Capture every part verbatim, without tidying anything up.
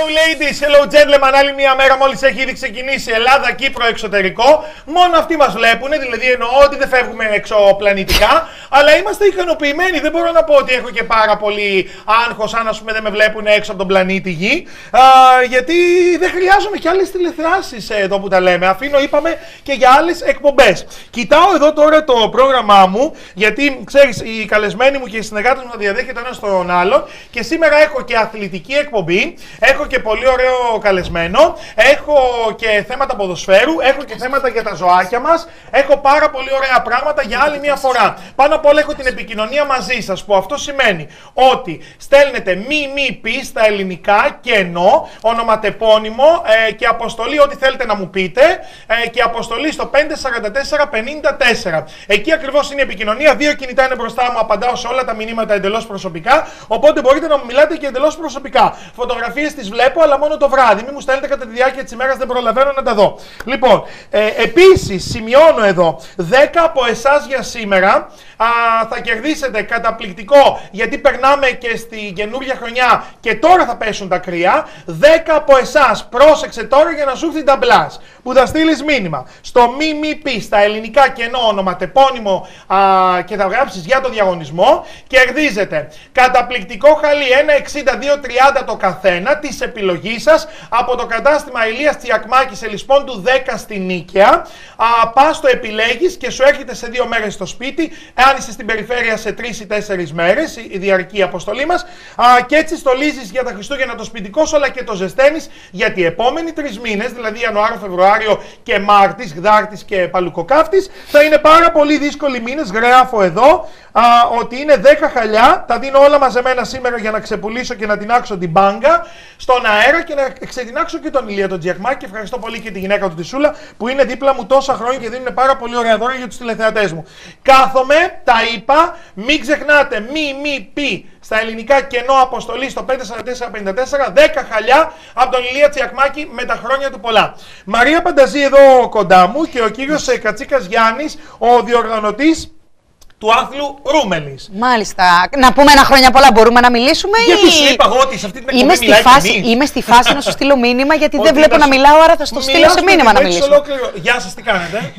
ladies, hello gentlemen, άλλη μια μέρα μόλις έχει ήδη ξεκινήσει Ελλάδα, Κύπρο, εξωτερικό. Μόνο αυτοί μας βλέπουν, δηλαδή εννοώ ότι δεν φεύγουμε εξωπλανητικά, αλλά είμαστε ικανοποιημένοι. Δεν μπορώ να πω ότι έχω και πάρα πολύ άγχος αν, ας πούμε, δεν με βλέπουν έξω από τον πλανήτη Γη, α, γιατί δεν χρειάζομαι και άλλες τηλεθράσεις εδώ που τα λέμε. Αφήνω, είπαμε, και για άλλες εκπομπές. Κοιτάω εδώ τώρα το πρόγραμμά μου, γιατί ξέρεις, οι καλεσμένοι μου και οι συνεργάτες μου θα διαδέχεται ένα στον άλλον, και σήμερα έχω και αθλητική εκπομπή, έχω και πολύ ωραίο καλεσμένο, έχω και θέματα ποδοσφαίρου, έχω και θέματα για τα ζωάκια μας, έχω πάρα πολύ ωραία πράγματα για άλλη μια φορά. Πάνω απ' όλα έχω την επικοινωνία μαζί σας, που αυτό σημαίνει ότι στέλνετε μη μη πι στα ελληνικά και ενώ, ονοματεπώνυμο ε, και αποστολή ό,τι θέλετε να μου πείτε, ε, και αποστολή στο πέντε τέσσερα τέσσερα πενήντα τέσσερα. Εκεί ακριβώς είναι η επικοινωνία, δύο κινητά είναι μπροστά μου, απαντάω σε όλα τα μηνύματα εντελώς προσωπικά, οπότε μπορείτε να μου μιλάτε και εντελώς προσωπικά. Φωτογραφίες τις βλέπω, αλλά μόνο το βράδυ. Μην μου στέλνετε κατά τη διάρκεια της ημέρας, δεν προλαβαίνω να τα δω. Λοιπόν, ε, επίσης σημειώνω εδώ δέκα από εσάς για σήμερα. Α, θα κερδίσετε καταπληκτικό, γιατί περνάμε και στη καινούργια χρονιά και τώρα θα πέσουν τα κρύα. δέκα από εσάς, πρόσεξε τώρα για να σου έρθει ταμπλάς, που θα στείλεις μήνυμα στο μη μη πι στα ελληνικά κενό ονοματεπώνυμο α, και θα γράψεις για το διαγωνισμό. Κερδίζετε καταπληκτικό χαλί ένα εξήντα δύο τριάντα το καθένα της επιλογής σας από το κατάστημα Ηλίας Τσιακμάκη σε Λησπών του δέκα στην Νίκαια. Α, πας το επιλέγεις και σου έρχεται σε δύο μέρες στο σπίτι, αν είσαι στην περιφέρεια σε τρεις ή τέσσερις μέρες η διαρκή αποστολή μας. Α, και έτσι στολίζεις για τα Χριστούγεννα το σπιτικό σου, αλλά και το ζεσταίνεις για οι επόμενοι τρεις μήνες, δηλαδή Ιανουάριο, Φεβρουάριο και Μάρτης, Γδάρτης και Παλουκοκάφτης. Θα είναι πάρα πολύ δύσκολοι μήνες. Γράφω εδώ α, ότι είναι δέκα χαλιά. Τα δίνω όλα μαζεμένα σήμερα για να ξεπουλήσω και να τεινάξω την μπάγκα στον αέρα και να ξετινάξω και τον Ηλία τον Τζιακμάκη. Και ευχαριστώ πολύ και τη γυναίκα του τη Σούλα που είναι δίπλα μου τόσα χρόνια και δίνουν πάρα πολύ ωραία δώρα για τους τηλεθεατές μου. Κάθομαι, τα είπα, μην ξεχνάτε μη μη πι στα ελληνικά κενό αποστολή στο πέντε τέσσερα τέσσερα πενήντα τέσσερα, δέκα χαλιά από τον Ηλία Τσιακμάκη με τα χρόνια του πολλά. Μαρία Πανταζή εδώ κοντά μου και ο κύριος Κατσίκας Γιάννης, ο διοργανωτής του άθλου Ρούμελης. Μάλιστα. Να πούμε ένα χρόνια πολλά, μπορούμε να μιλήσουμε? Γιατί ή... σου είπα εγώ ότι σε αυτή την είμαι, εκπομπή στη φάση, είμαι στη φάση να σου στείλω μήνυμα, γιατί δεν βλέπω να, να μιλάω, άρα θα στο στείλω σε μήνυμα να μιλήσω. Ολόκληρο. Γεια σας, τι κάνετε?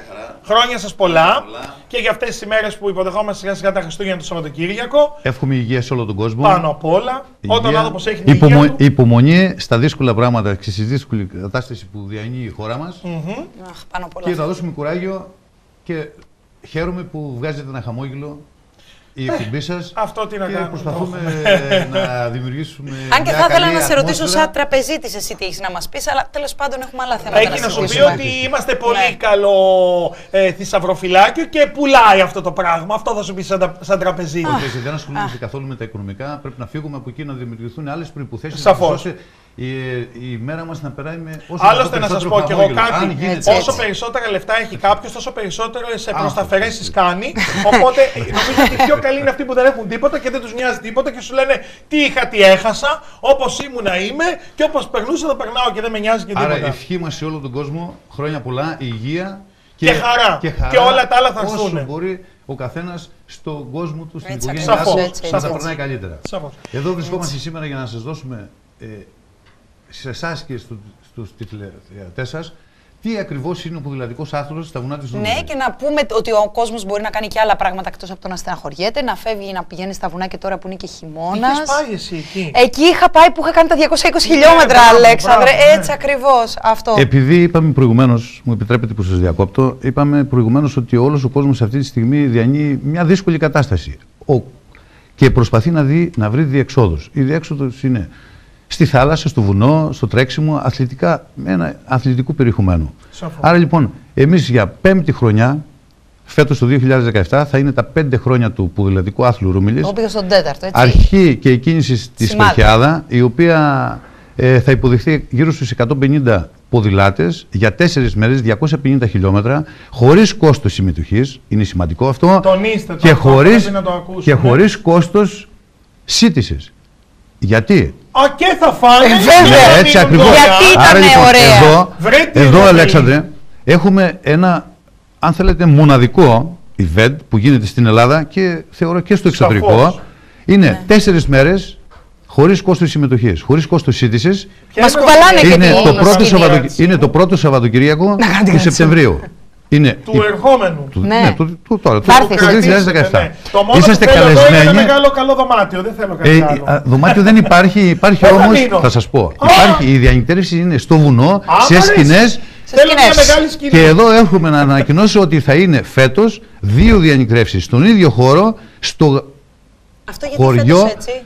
Χρόνια σας πολλά, πολλά και για αυτές τις ημέρες που υποδεχόμαστε σιγά σιγά τα Χριστούγεννα το Σαββατοκύριακο. Εύχομαι υγεία σε όλο τον κόσμο. Πάνω απ' όλα, υγεία. Όταν ο άνθρωπος έχει την Υπομο... υγεία του. Υπομονή στα δύσκολα πράγματα και στη δύσκολη κατάσταση που διανύει η χώρα μας. Mm-hmm. Αχ, πάνω απ' όλα. Και θα δώσουμε κουράγιο και χαίρομαι που βγάζετε ένα χαμόγελο η εκπομπή σας. Αυτό τι να και κάνουμε. προσπαθούμε να δημιουργήσουμε. Αν και θα ήθελα να σε ρωτήσω, ατμόσφαιρα. σαν τραπεζίτης, εσύ τι έχεις να μας πεις, αλλά τέλος πάντων έχουμε άλλα θέματα. Έχει να σου πει ότι είμαστε πολύ ναι. καλό ε, θησαυροφυλάκιο και πουλάει αυτό το πράγμα. Αυτό θα σου πει σαν, σαν τραπεζίτη. Όχι, δεν ασχολούμαστε καθόλου με τα οικονομικά. Πρέπει να φύγουμε από εκεί, να δημιουργηθούν άλλες προϋποθέσεις. Σαφώς. Η, η μέρα μας να περάει με όσο Άλλωστε να σας πω και εγώ κάτι, γίνεται, όσο έτσι. περισσότερα λεφτά έχει κάποιος, τόσο περισσότερο σε προσταφαιρέσεις κάνει. Οπότε νομίζω ότι οι πιο καλοί είναι αυτοί που δεν έχουν τίποτα και δεν τους νοιάζει τίποτα και σου λένε τι είχα, τι έχασα, όπως ήμουνα είμαι και όπως περνούσα θα περνάω και δεν με νοιάζει και τίποτα. Άρα ευχή μας σε όλο τον κόσμο, χρόνια πολλά, υγεία και, και, χαρά. και χαρά. Και όλα τα άλλα θα έρθουν. Όσο μπορεί ο καθένας στον κόσμο του, στην έτσι, οικογένειά σαφώς, του, θα περνάει καλύτερα. Σαφώς. Εδώ βρισκόμαστε έτσι. σήμερα για να σας δώσουμε ε, σε εσάς και στου, στους τηλεθεατές σας τι ακριβώς είναι ο ποδηλατικός άθλος στα βουνά της Ρούμελης. Ναι, και να πούμε ότι ο κόσμος μπορεί να κάνει και άλλα πράγματα εκτός από το να στεναχωριέται, να φεύγει, να πηγαίνει στα βουνά και τώρα που είναι και χειμώνας. Είχες πάει εσύ εκεί? Εκεί είχα πάει που είχα κάνει τα διακόσια είκοσι χιλιόμετρα, μπράβο, Αλέξανδρε. μπράβο, έτσι ναι. ακριβώς αυτό. Επειδή είπαμε προηγουμένως, μου επιτρέπετε που σας διακόπτω, είπαμε προηγουμένως ότι όλος ο κόσμος αυτή τη στιγμή διανύει μια δύσκολη κατάσταση. Ο... Και προσπαθεί να, δει, να βρει διεξόδους. Η διέξοδος είναι στη θάλασσα, στο βουνό, στο τρέξιμο, αθλητικά, με ένα αθλητικού περιεχομένου. Σαφώς. Άρα λοιπόν, εμείς για πέμπτη χρονιά, φέτος το δύο χιλιάδες δεκαεπτά, θα είναι τα πέντε χρόνια του ποδηλατικού άθλου Ρούμελης. Εγώ πήγα στον τέταρτο, έτσι. Αρχή και η κίνηση στη Σπερχιάδα, η οποία ε, θα υποδεχθεί γύρω στους εκατόν πενήντα ποδηλάτες για τέσσερις μέρες, διακόσια πενήντα χιλιόμετρα, χωρίς κόστος συμμετοχής. Είναι σημαντικό αυτό. Τονίστε το και αυτό, χωρίς, να το ακούσουμε. και χωρίς κόστος σύντησης. Γιατί? Α, και θα φάνε. Ε, βέβαια, ναι, έτσι ακριβώς. Γιατί ήταν λοιπόν, ωραία. Εδώ, Βρέτε εδώ εδώ Αλέξανδρε, έχουμε ένα, αν θέλετε, μοναδικό event που γίνεται στην Ελλάδα και θεωρώ και στο εξωτερικό. Σαφώς. Είναι ναι. τέσσερις μέρες χωρίς κόστος συμμετοχής, χωρίς κόστος σύντησης. Μας κουβαλάνε και είναι, την το πρώτο σκηνή. Σαββατο... είναι το πρώτο Σαββατοκυριακό του Σεπτεμβρίου. Είναι του ερχόμενου. Του, ναι, ναι, του, του, τώρα, του, του δύο χιλιάδες δεκαεπτά. Ναι. Το μόνο είσαστε που θέλω καλεσμένοι. είναι ένα μεγάλο καλό δωμάτιο. Δεν θέλω κάτι Ε, άλλο. α, δωμάτιο δεν υπάρχει, υπάρχει όμως, θα σας πω. Υπάρχει, η διανυκτέρευση είναι στο βουνό, Α, σε σκηνές. Θέλω μια μεγάλη σκηνή. Και εδώ έχουμε να ανακοινώσω ότι θα είναι φέτος δύο διανυκτρεύσεις στον ίδιο χώρο, στο Αυτό γιατί χωριό φέτος έτσι.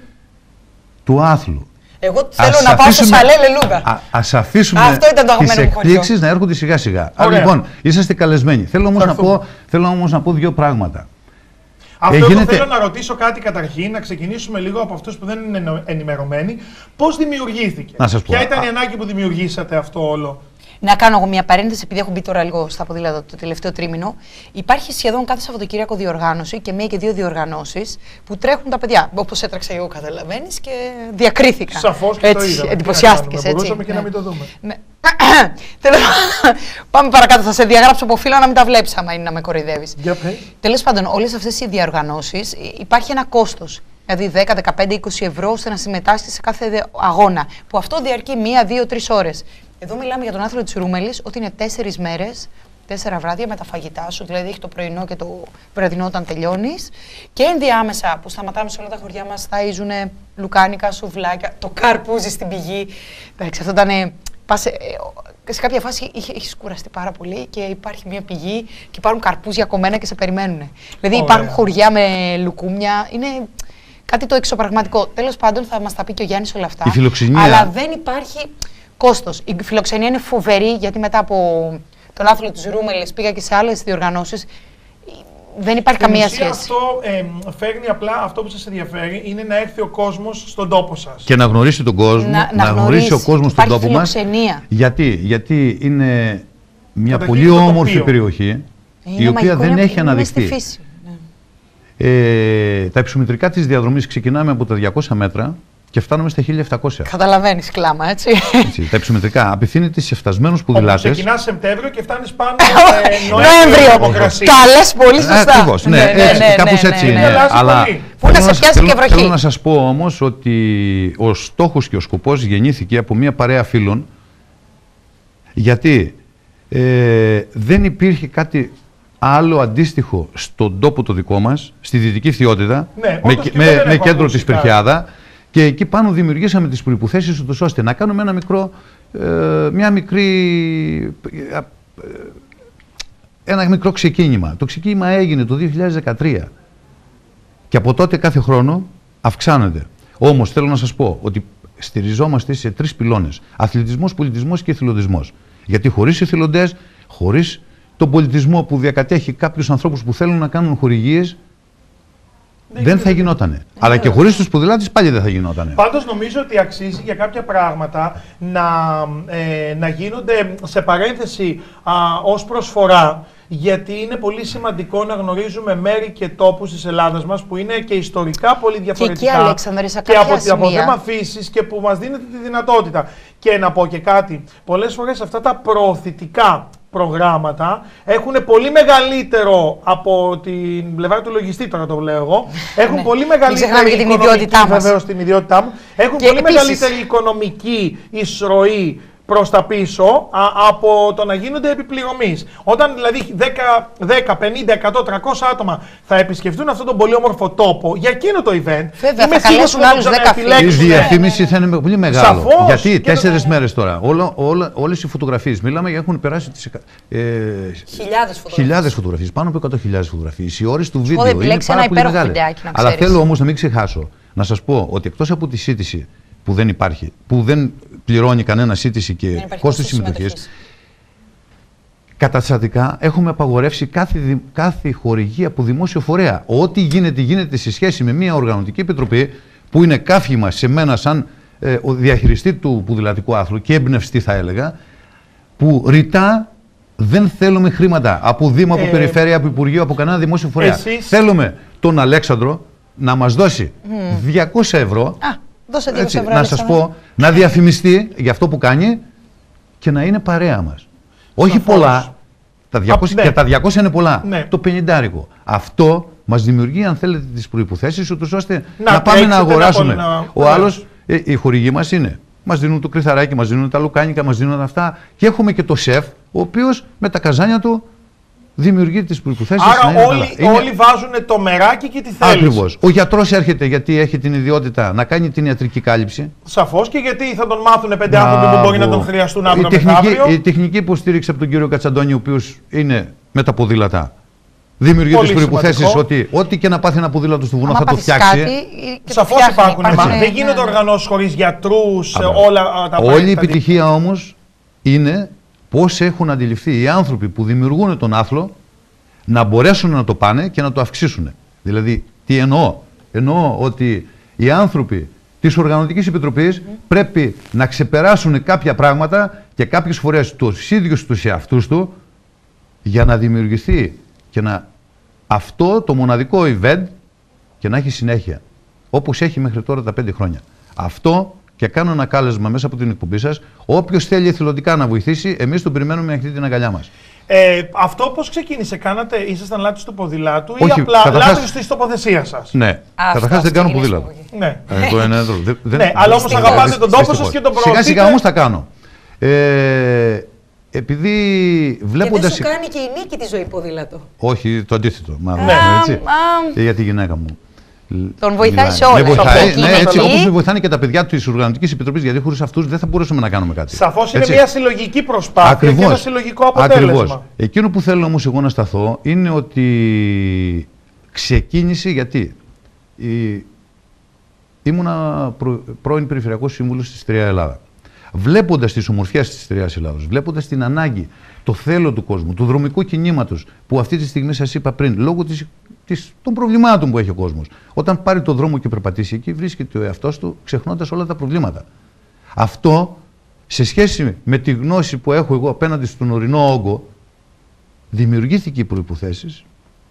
του Άθλου. Εγώ θέλω Ας να πάω στο αφήσουμε- Σαλέ Λελούγα. Α, ας αφήσουμε Αυτό ήταν το τις αγαπημένο μου χωριό. εκπλήξεις να έρχονται σιγά σιγά. Α, Ωραία. λοιπόν, είσαστε καλεσμένοι. Θέλω όμως, Θα να έρθουμε. πω, θέλω όμως να πω δύο πράγματα. Αυτό Ε, εγώ γίνεται- θέλω να ρωτήσω κάτι καταρχήν, να ξεκινήσουμε λίγο από αυτούς που δεν είναι εννο- ενημερωμένοι. Πώς δημιουργήθηκε, Να σας πω. ποια ήταν Α- η ανάγκη που δημιουργήσατε αυτό όλο. Να κάνω εγώ μια παρένθεση, επειδή έχω μπει τώρα λίγο στα ποδήλατα το τελευταίο τρίμηνο. Υπάρχει σχεδόν κάθε Σαββατοκύριακο διοργάνωση και μία και δύο διοργανώσεις που τρέχουν τα παιδιά. Όπως έτρεξα εγώ, καταλαβαίνεις, και διακρίθηκα. Σαφώς και το είδαμε. Εντυπωσιάστηκε. Τι να κάνουμε, μπορούσαμε και να μην το δούμε. Ναι. Τέλος πάντων, πάμε παρακάτω. Θα σε διαγράψω από φύλλο να μην τα βλέπεις, άμα είναι να με κοροϊδεύεις. Για πες. Τέλος πάντων, όλες αυτές οι διοργανώσεις υπάρχει ένα κόστος. Δηλαδή δέκα, δεκαπέντε, είκοσι ευρώ ώστε να συμμετάσχεις σε κάθε δε- αγώνα. Που αυτό διαρκεί μία, δύο, τρεις ώρες. Εδώ μιλάμε για τον άθλο της Ρούμελης, ότι είναι τέσσερις μέρες, τέσσερα βράδια με τα φαγητά σου. Δηλαδή έχει το πρωινό και το βραδινό όταν τελειώνεις. Και ενδιάμεσα που σταματάμε σε όλα τα χωριά μας, ταΐζουν λουκάνικα, σουβλάκια, το καρπούζι στην πηγή. Εντάξει, αυτό ήταν. Πας, ε, σε κάποια φάση είχε, έχεις κουραστεί πάρα πολύ και υπάρχει μια πηγή και υπάρχουν καρπούζια κομμένα και σε περιμένουν. Δηλαδή Ωραία. υπάρχουν χωριά με λουκούμια. Είναι κάτι το εξωπραγματικό. Τέλος πάντων, θα μας τα πει και ο Γιάννης όλα αυτά. Η φιλοξενία. Αλλά δεν υπάρχει κόστος. Η φιλοξενία είναι φοβερή, γιατί μετά από τον άθλο της Ρούμελης πήγα και σε άλλες διοργανώσεις. Δεν υπάρχει Στην καμία ουσία σχέση. Αυτό ε, φέρνει απλά αυτό που σας ενδιαφέρει είναι να έρθει ο κόσμος στον τόπο σας. Και να γνωρίσει τον κόσμο, Να- να, να γνωρίσει ο γνωρίσει. κόσμος τον Υπάρχει τόπο μας. φιλοξενία. Γιατί, γιατί είναι μια Καταρχήν πολύ το όμορφη τοπίο. περιοχή, Είναι η οποία μαγικό, δεν είναι- έχει είναι αναδειχθεί. στη φύση. Ναι. Ε, τα υψομετρικά της διαδρομής ξεκινάμε από τα διακόσια μέτρα και φτάνουμε στα χίλια επτακόσια. Καταλαβαίνεις κλάμα, έτσι. Έτσι, τα υψομετρικά απευθύνεται σε φτασμένους Όπου ποδηλάτες. ξεκινάς Σεπτέμβριο και φτάνεις πάνω ε, Νοέμβριο. θερμοκρασία. Καλές, πολύ σωστά. Ε, ακριβώς, ναι, έτσι, κάπως έτσι είναι. Αλλάζει Αλλά πολύ. Πού να θέλω σε σας- πιάσει θέλω- και βροχή. Θέλω να σας πω όμως ότι ο στόχος και ο σκοπός γεννήθηκε από μια παρέα φίλων, γιατί ε, δεν υπήρχε κάτι άλλο αντίστοιχο στον τόπο το δικό μας, στη Δυτική Φθιότητα, Ναι, με, όντως και με, εγώ δεν με έχω κέντρο ακούσει της κάτι. Περχιάδα, και εκεί πάνω δημιουργήσαμε τις προϋποθέσεις ούτως ώστε να κάνουμε ένα μικρό, ε, μια μικρή, ε, ε, ένα μικρό ξεκίνημα. Το ξεκίνημα έγινε το δύο χιλιάδες δεκατρία και από τότε κάθε χρόνο αυξάνεται. Όμως θέλω να σας πω ότι στηριζόμαστε σε τρεις πυλώνες. Αθλητισμός, πολιτισμός και εθελοντισμός. Γιατί χωρίς εθελοντές, χωρίς τον πολιτισμό που διακατέχει κάποιους ανθρώπους που θέλουν να κάνουν χορηγίες, δεν, γίνεται θα γινότανε. Αλλά και χωρίς τους ποδηλάτες πάλι δεν θα γινότανε. Πάντως νομίζω ότι αξίζει για κάποια πράγματα να, ε, να γίνονται σε παρένθεση α, ως προσφορά, γιατί είναι πολύ σημαντικό να γνωρίζουμε μέρη και τόπους της Ελλάδας μας που είναι και ιστορικά πολύ διαφορετικά Αλέξανδρε, σε και κάποια από, από σημεία. θέμα φύσης και που μας δίνεται τη δυνατότητα. Και να πω και κάτι, πολλές φορές αυτά τα προωθητικά προγράμματα έχουν πολύ μεγαλύτερο από την πλευρά του λογιστή, τώρα το λέω εγώ. Έχουν Ναι. πολύ Μην μεγαλύτερη ξεχνάμε και την οικονομική, ιδιότητά μας. βεβαίως, την ιδιότητά μου. Έχουν Και πολύ επίσης- μεγαλύτερη οικονομική εισρωή προς τα πίσω α, από το να γίνονται επιπληρωμής. Όταν δηλαδή δέκα, πενήντα, εκατό, τριακόσια άτομα θα επισκεφτούν αυτόν τον πολύ όμορφο τόπο για εκείνο το event, Βέβαια, είμαι θα σίγουρος καλέσουν ότι θα άλλους τον δέκα Η επιλέξουν. διαφήμιση θα είναι πολύ μεγάλο. Σαφώς. Γιατί Και τέσσερις το- μέρες τώρα, όλα, όλα, όλες οι φωτογραφίες, μιλάμε για έχουν περάσει τις εκα- ε, Χιλιάδες φωτογραφίες. χιλιάδες φωτογραφίες, πάνω από εκατό χιλιάδες φωτογραφίες. Οι ώρες του έχω βίντεο είναι επιλέξει πάρα ένα πολύ υπέροχο μεγάλες. βιντεάκι, να Αλλά ξέρεις. θέλω όμως να μην ξεχάσω να σας πω ότι εκτός από τη σύντηση που δεν υπάρχει, που δεν πληρώνει κανένα σύντηση και υπάρχει κόστος κόστος συμμετοχής, συμμετοχής. καταστατικά έχουμε απαγορεύσει κάθε, δη- κάθε χορηγία από δημόσιο φορέα. Ό,τι γίνεται, γίνεται σε σχέση με μια οργανωτική επιτροπή που είναι κάφημα σε μένα σαν ε, ο διαχειριστή του ποδηλατικού άθλου και εμπνευστή θα έλεγα, που ρητά δεν θέλουμε χρήματα από Δήμο, από Ε, Περιφέρεια, από Υπουργείο, από κανένα δημόσιο φορέα. εσείς- Θέλουμε τον Αλέξανδρο να μας δώσει διακόσια ευρώ, Α, δώσε δύο έτσι, ευρώ. να σας Αλέξανδρε. πω, να διαφημιστεί για αυτό που κάνει και να είναι παρέα μας. Όχι Σαφώς. πολλά. Τα διακόσια, ναι. Και τα διακόσια είναι πολλά. Ναι. Το πενηντάρικο. Αυτό μας δημιουργεί, αν θέλετε, τις προϋποθέσεις ούτως ώστε Να να, πάμε να τρέξετε, να αγοράσουμε. πο- να- Ο να- άλλος Ε, οι χορηγοί μας είναι. Μας δίνουν το κρυθαράκι, μας δίνουν τα λουκάνικα, μας δίνουν αυτά. Και έχουμε και το σεφ, ο οποίος με τα καζάνια του δημιουργεί τις προϋποθέσεις. Άρα όλοι, είναι... όλοι βάζουν το μεράκι και τη θέληση. Ακριβώς. Ο γιατρός έρχεται γιατί έχει την ιδιότητα να κάνει την ιατρική κάλυψη. Σαφώς, και γιατί θα τον μάθουν πέντε άνθρωποι που μπορεί να τον χρειαστούν αύριο η τεχνική, μεθαύριο. η τεχνική υποστήριξη από τον κύριο Κατσαντώνη, ο οποίος είναι με τα ποδήλατα. Δημιουργεί τις προϋποθέσεις ότι ό,τι και να πάθει ένα ποδήλατο στο βουνό θα το φτιάξει. Σαφώς υπάρχουν. υπάρχουν. Δεν γίνονται οργανώσεις χωρίς γιατρούς, όλα τα πράγματα. Όλη η επιτυχία όμως είναι πώς έχουν αντιληφθεί οι άνθρωποι που δημιουργούν τον άθλο να μπορέσουν να το πάνε και να το αυξήσουν. Δηλαδή, τι εννοώ. Εννοώ ότι οι άνθρωποι της Οργανωτικής Επιτροπής mm. πρέπει να ξεπεράσουν κάποια πράγματα και κάποιες φορές τους ίδιους τους εαυτούς του για να δημιουργηθεί και να αυτό το μοναδικό event και να έχει συνέχεια. Όπως έχει μέχρι τώρα τα πέντε χρόνια. Αυτό, και κάνω ένα κάλεσμα μέσα από την εκπομπή σας, όποιος θέλει εθελοντικά να βοηθήσει, εμείς τον περιμένουμε με αυτή την αγκαλιά μας. Ε, αυτό πώς ξεκίνησε, κάνατε, ήσασταν λάτρεις του ποδηλάτου ή Όχι, απλά καταρχάς... λάτρεις της τοποθεσίας σας? Ναι, καταρχάς δεν κάνω ποδήλατο. Ναι, ε, το είναι, δεν, δεν, ναι, αλλά όμως αγαπάτε τον τόπο σας και τον προωθείτε. Σιγά σιγά όμως τα κάνω. Ε, επειδή βλέποντας... Και δεν σου κάνει και η νίκη τη ζωή ποδήλατο. Όχι, το αντίθετο. Μάλλον, ναι. έτσι. Α, για τη γυναίκα μου. Τον βοηθάει σε όλα. Με βοηθάει, ναι, έτσι, όπως με βοηθάνε και τα παιδιά της Οργανωτικής Επιτροπής, γιατί χωρίς αυτούς δεν θα μπορούσαμε να κάνουμε κάτι. Σαφώς είναι μια συλλογική προσπάθεια. Ακριβώς. Και ένα συλλογικό αποτέλεσμα. Ακριβώς. Εκείνο που θέλω όμως εγώ να σταθώ είναι ότι ξεκίνησε γιατί η... ήμουνα προ... πρώην Περιφερειακός Σύμβουλος της Στερεά Ελλάδα. Βλέποντας τις ομορφιές της Στερεάς Ελλάδος, βλέποντας την ανάγκη, το θέλω του κόσμου, του δρομικού κινήματος που αυτή τη στιγμή σας είπα πριν, λόγω της, της, των προβλημάτων που έχει ο κόσμος. Όταν πάρει το δρόμο και περπατήσει εκεί, βρίσκεται ο εαυτός του ξεχνώντας όλα τα προβλήματα. Αυτό, σε σχέση με τη γνώση που έχω εγώ απέναντι στον ορεινό όγκο, δημιουργήθηκε οι προϋποθέσεις,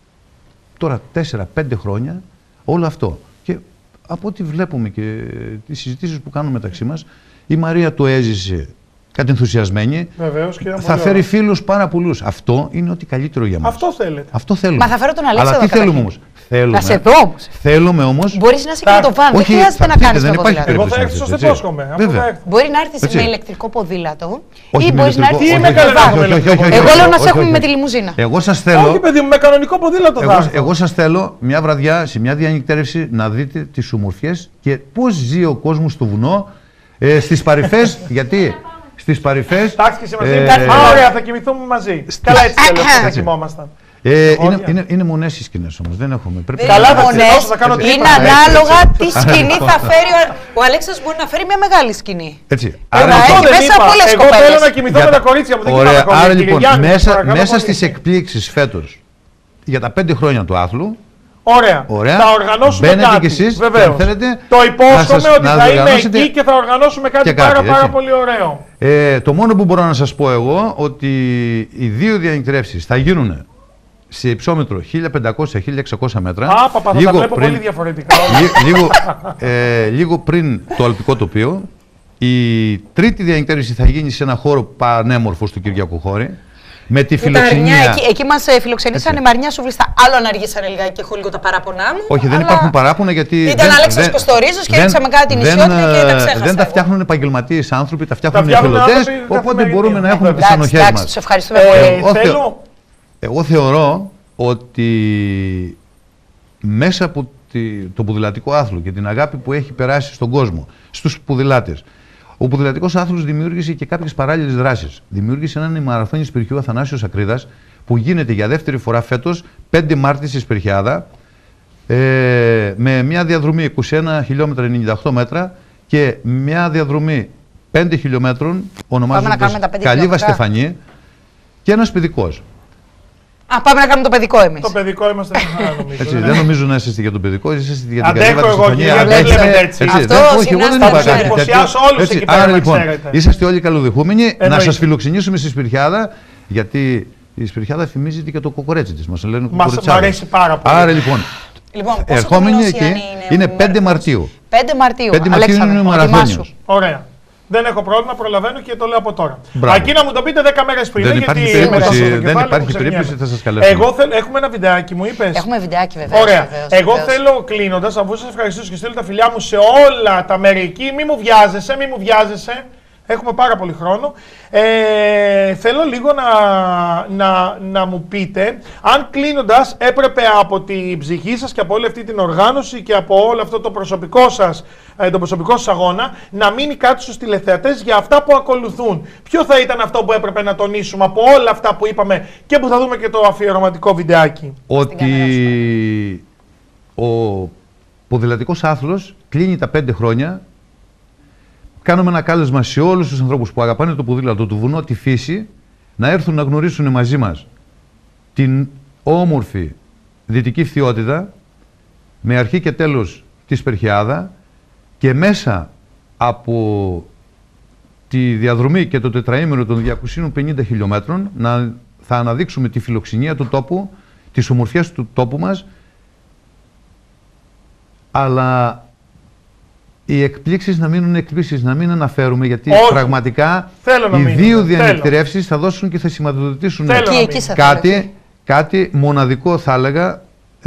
τώρα τέσσερα πέντε χρόνια, όλο αυτό. Και από ό,τι βλέπουμε και τις συζητήσεις που κάνουμε μεταξύ μας, η Μαρία το έζησε κατενθουσιασμένη. Βεβαίως, και θα φέρει φίλους πάρα πολλούς. Αυτό είναι ό,τι καλύτερο για μας. Αυτό θέλετε. Αυτό θέλουμε. Μα θα φέρω τον Αλέξανδρο. Αλλά τι θέλουμε όμως. Θέλουμε. Να σε δω όμως. Θέλουμε όμως. Μπορείς να είσαι και με το βαν. Δεν χρειάζεται να κάνεις το ποδήλατο. Εγώ θα έρθω, σας υπόσχομαι. Μπορεί να έρθεις με ηλεκτρικό ποδήλατο ή μπορείς να έρθεις με βαν. Εγώ λέω να σε έχουμε με τη λιμουζίνα. Εγώ σας θέλω. Όχι, παιδί μου, με κανονικό ποδήλατο θα έρθω. Εγώ σας θέλω μια βραδιά σε μια διανυκτέρευση να δείτε τις ομορφιές και πώς ζει ο κόσμος στο βουνό. Ε, στις παρυφές, γιατί στις παρυφές... Εντάξει, μαζί. Ε, ωραία, θα κοιμηθούμε μαζί. Καλά, έτσι θέλω, θα κοιμόμασταν. Ε, είναι, είναι, είναι μονές οι σκηνές όμως, δεν έχουμε. Πρέπει καλά, θα μονές, θα κάνω είναι ανάλογα τι σκηνή θα φέρει. Ο, ο Αλέξανδρος μπορεί να φέρει μια μεγάλη σκηνή. Έτσι. Άρα, έχει λοιπόν, μέσα πολλές εγώ κοπέλες. θέλω να κοιμηθώ για... με τα κορίτσια μου, δεν κοιμάμαι ακόμα. Άρα λοιπόν, μέσα, μέσα στις εκπλήξεις φέτος για τα πέντε χρόνια του άθλου, Ωραία. Ωραία. Θα οργανώσουμε Μπαίνετε κάτι. Και εσείς, βεβαίως. Θέλετε, το υπόσχομαι σας, ότι θα είμαι εκεί και θα οργανώσουμε κάτι, κάτι πάρα, πάρα πολύ ωραίο. Ε, το μόνο που μπορώ να σας πω εγώ ότι οι δύο διανυκτρεύσεις θα γίνουν σε υψόμετρο χίλια πεντακόσια με χίλια εξακόσια μέτρα. Α, παπα, θα τα βλέπω πριν, πολύ διαφορετικά. Λί, λίγο, ε, λίγο πριν το αλπικό τοπίο. Η τρίτη διανυκτρεύση θα γίνει σε ένα χώρο πανέμορφο στο Κυριακού Χώρη. Με τη φιλοξενία. Εκεί, εκεί μας φιλοξενήσανε Μαρινιά Σουβλιστά. Άλλο να αργήσανε λιγάκι και έχω λίγο τα παράπονά μου. Όχι, δεν αλλά... υπάρχουν παράπονα γιατί. Ήταν Αλέξανδρος Κωστορίζος και ρίξαμε κάτι νησιώτικα και τα ξέχασα. Δεν τα φτιάχνουν επαγγελματίες άνθρωποι, τα φτιάχνουν εθελοντές. Οπότε μπορούμε να έχουμε τις ανοχές μας. Εντάξει, τους ευχαριστούμε πολύ. Εγώ θεωρώ ότι μέσα από το ποδηλατικό άθλο και την αγάπη που έχει περάσει στον κόσμο, στους ποδηλάτες, ο ποδηλατικός άθλος δημιούργησε και κάποιες παράλληλες δράσεις. Δημιούργησε έναν ημαραθώνιο Σπυρχείου Αθανάσιος Ακρίδας που γίνεται για δεύτερη φορά φέτος, πέντε Μάρτη στη Σπερχιάδα, ε, με μια διαδρομή είκοσι ένα χιλιόμετρα ενενήντα οκτώ μέτρα και μια διαδρομή πέντε χιλιόμετρων, ονομάζοντας Καλύβα Στεφανή, και ένας παιδικός. Α, πάμε να κάνουμε το παιδικό εμείς. Το παιδικό είμαστε δεν νομίζω. Έτσι, δεν νομίζω να είστε για το παιδικό, είστε για την Καλύβα Στεφανή. Αντέχω εγώ έτσι. Αυτό όχι, εγώ δεν είπα κάτι τέτοιο. Άρα λοιπόν, είσαστε όλοι καλοδεχούμενοι να σας φιλοξενήσουμε στη Σπυρχιάδα, γιατί η Σπυρχιάδα φημίζεται και το κοκορέτσι της. Μας λένε κοκοριτσάδες. Μας αρέσει πάρα πολύ. Άρα λοιπόν, λοιπόν ερχόμενοι εκεί είναι πέντε Μαρτίου. πέντε Μαρτίου, πέντε Μαρτίου είναι ο μαραθώνιος. Ωραία. Δεν έχω πρόβλημα, προλαβαίνω και το λέω από τώρα. Μπράβο. Αρκεί να μου το πείτε δέκα μέρες πριν. Δεν γιατί υπάρχει μετά περίπτωση, στο δεν κεφάλι υπάρχει μου περίπτωση, ξεχνιέμαι. θα σας καλέσουμε. Εγώ θέλ, έχουμε ένα βιντεάκι, μου είπες. Έχουμε βιντεάκι βέβαια. Ωραία. Βεβαίως, Εγώ βεβαίως. θέλω κλείνοντας, αφού σας ευχαριστήσω και στείλω τα φιλιά μου σε όλα τα μέρη εκεί, μη μου βιάζεσαι, μη μου βιάζεσαι. Έχουμε πάρα πολύ χρόνο. Ε, θέλω λίγο να, να, να μου πείτε, αν κλείνοντας έπρεπε από την ψυχή σας και από όλη αυτή την οργάνωση και από όλο αυτό το προσωπικό σας, ε, τον προσωπικό σας αγώνα, να μείνει κάτι στους τηλεθεατές για αυτά που ακολουθούν. Ποιο θα ήταν αυτό που έπρεπε να τονίσουμε από όλα αυτά που είπαμε και που θα δούμε και το αφιερωματικό βιντεάκι. Ότι ο ποδηλατικός άθλος κλείνει τα πέντε χρόνια. Κάνουμε ένα κάλεσμα σε όλους τους ανθρώπους που αγαπάνε το ποδήλατο, το βουνό, τη φύση, να έρθουν να γνωρίσουν μαζί μας την όμορφη δυτική φθιότητα με αρχή και τέλος τη Σπερχιάδα και μέσα από τη διαδρομή και το τετραήμερο των διακόσιων πενήντα χιλιόμετρων να θα αναδείξουμε τη φιλοξενία του τόπου, τις ομορφιές του τόπου μας, αλλά οι εκπλήξεις να μείνουν εκπλήξεις, να μην αναφέρουμε, γιατί Όχι. πραγματικά Θέλω οι να δύο μείνουν. διανυκτερεύσεις θα δώσουν και θα σηματοδοτήσουν Θέλω να εκεί μείνουν. κάτι, κάτι μοναδικό, θα έλεγα,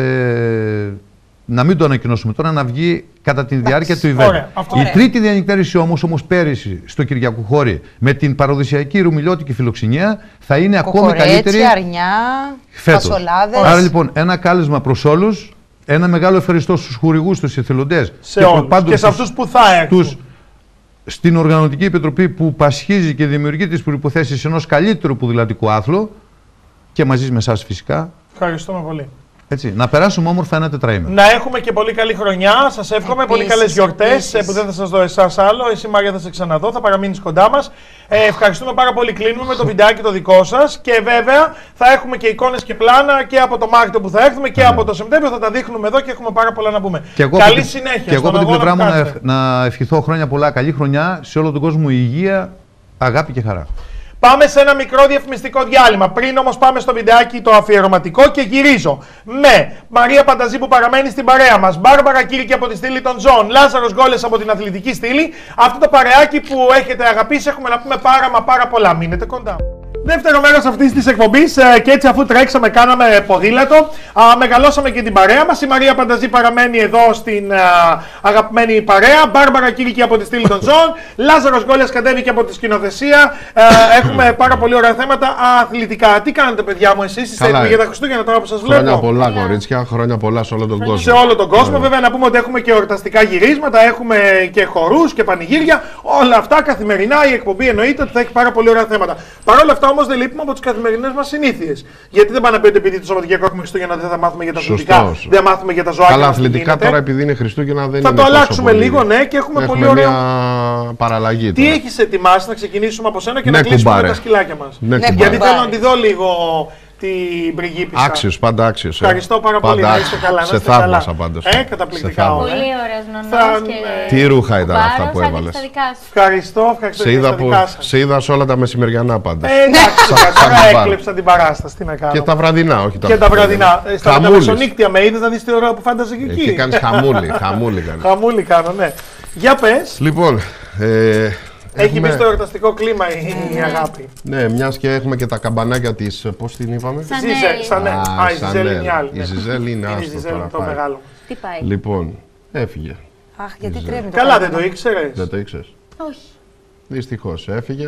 ε, να μην το ανακοινώσουμε τώρα, να βγει κατά τη διάρκεια του event. Ωραία, αυτό. Η Ωραία. τρίτη διανυκτέρηση όμως, όμως πέρυσι στο Κυριακουχώρι, με την παραδοσιακή ρουμιλιώτικη φιλοξενία, θα είναι ακόμα Κοκορέτσι, καλύτερη αρνιά, φέτος. φασολάδες. Άρα λοιπόν, ένα κάλεσμα προς όλους, ένα μεγάλο ευχαριστώ στους χορηγούς, στους εθελοντές Σε και, όλους. πάντως Και σε αυτούς που θα έρθουν. στους- στην Οργανωτική Επιτροπή που πασχίζει και δημιουργεί τις προϋποθέσεις ενός καλύτερου ποδηλατικού άθλου και μαζί με εσάς φυσικά. Ευχαριστούμε πολύ. Έτσι, να περάσουμε όμορφα ένα τετραήμερο. Να έχουμε και πολύ καλή χρονιά. Σας εύχομαι πολύ Επίσης, καλές γιορτές επίσης. που δεν θα σας δω εσάς άλλο. Εσύ, Μαρία, θα σε ξαναδώ. Θα παραμείνεις κοντά μας. Ε, ευχαριστούμε πάρα πολύ. Κλείνουμε με το βιντεάκι το δικό σας. Και βέβαια θα έχουμε και εικόνες και πλάνα και από το Μάρτιο που θα έρθουμε και από το Σεπτέμβριο. Θα τα δείχνουμε εδώ και έχουμε πάρα πολλά να πούμε. Και εγώ καλή από την- συνέχεια. Και εγώ στον από την αγώνα πλευρά που μου να, κάνετε. ευχ- να ευχηθώ χρόνια πολλά, καλή χρονιά σε όλο τον κόσμο, υγεία, αγάπη και χαρά. Πάμε σε ένα μικρό διαφημιστικό διάλειμμα. Πριν όμως πάμε στο βιντεάκι το αφιερωματικό και γυρίζω με Μαρία Πανταζή που παραμένει στην παρέα μας, Μπάρμπαρα Κύρκη από τη στήλη των Ζώων, Λάζαρος Γκόλες από την αθλητική στήλη. Αυτό το παρεάκι που έχετε αγαπήσει, έχουμε να πούμε πάρα μα πάρα πολλά. Μείνετε κοντά. Δεύτερο μέρος αυτής της εκπομπής ε, και έτσι αφού τρέξαμε, κάναμε ποδήλατο, α, μεγαλώσαμε και την παρέα μας. Η Μαρία Πανταζή παραμένει εδώ στην α, αγαπημένη παρέα. Μπάρμπαρα Κύρκη από τη στήλη των Ζώων. Λάζαρος Γκόλες κατέβηκε από τη σκηνοθεσία. Ε, έχουμε πάρα πολύ ωραία θέματα αθλητικά. Τι κάνετε, παιδιά μου, εσείς είστε Καλά, έτοιμοι ε. για τα Χριστούγεννα τώρα που σας Χρόνια βλέπω? πολλά, κορίτσια, χρόνια πολλά σε όλο τον Σε κόσμο. όλο τον κόσμο, βέβαια, να πούμε ότι έχουμε και εορταστικά γυρίσματα, έχουμε και χορούς και πανηγύρια. Όλα αυτά καθημερινά. Η εκπομπή εννοείται ότι θα έχει πάρα πολύ ωραία θέματα. Παρ' όλα αυτά όμως δεν λείπουμε από τις καθημερινές μας συνήθειες. Γιατί δεν πάνε να πείτε επειδή το Σαββατοκύριακο έχουμε Χριστούγεννα δεν θα μάθουμε για τα Σωστός. αθλητικά, δεν μάθουμε για τα ζωάκια. Καλά, μας, τι αθλητικά γίνεται. τώρα επειδή είναι Χριστούγεννα δεν Θα είναι το τόσο αλλάξουμε πολύ. λίγο, ναι, και έχουμε, Έχουμε πολύ ωραίο. μια παραλλαγή Τι τώρα. έχεις ετοιμάσει, να ξεκινήσουμε από σένα και Ναι, να κλείσουμε κουμπάρε. με τα σκυλάκια μας. Ναι, Ναι, κουμπάρε. Γιατί θέλω να κουμπάρε. τη δω λίγο την πριγκίπισσα. Άξιος, πάντα άξιος. ε. Ευχαριστώ πάρα πολύ. Πάντα Να είστε άξιος. καλά. Να Σε είστε καλά. θαύμασα πάντως. Ε, καταπληκτικά Σε όλα. θαύμασα. ε. Πολύ ωραίος νονός Θα- και... Τι ρούχα ήταν αυτά κουμπάρος, που άνοιξε έβαλες. τα δικά σου. Ευχαριστώ, ευχαριστώ Σε για είδα, τα που, δικά σας. σε είδα σε όλα τα μεσημεριανά πάντα. Ε, εντάξει, Σαν- τώρα σαν μπάρ. έκλεψα την παράσταση. Τι να κάνω. Και τα βραδινά, όχι τα Και τα βραδινά. Ε, Στα Χαμούλης. μεσονύκτια με είδες να δεις τι ώρα που φάνταζε και Εκεί εκεί. κάνεις χαμούλη, χαμούλη κάνεις. Χαμούλη κάνω, ναι. Για πες, Λοιπόν, ε, έχει έχουμε- μπει στο εορταστικό κλίμα η, η αγάπη. Ναι, μιας και έχουμε και τα καμπανάκια της, πώς την είπαμε. Σαν- Ζιζέλ, σαν ναι. Α, Α, η Ζιζέλ Σανέλ. είναι η άλλη. Η ναι. Ζιζέλ είναι Είναι η άστο Ζιζέλ τώρα, το πάει. μεγάλο. Τι πάει. Λοιπόν, έφυγε. Αχ, γιατί τρέμει το Καλά, πράγμα. δεν το ήξερες. Δεν το ήξερες. Όχι. Δυστυχώς έφυγε.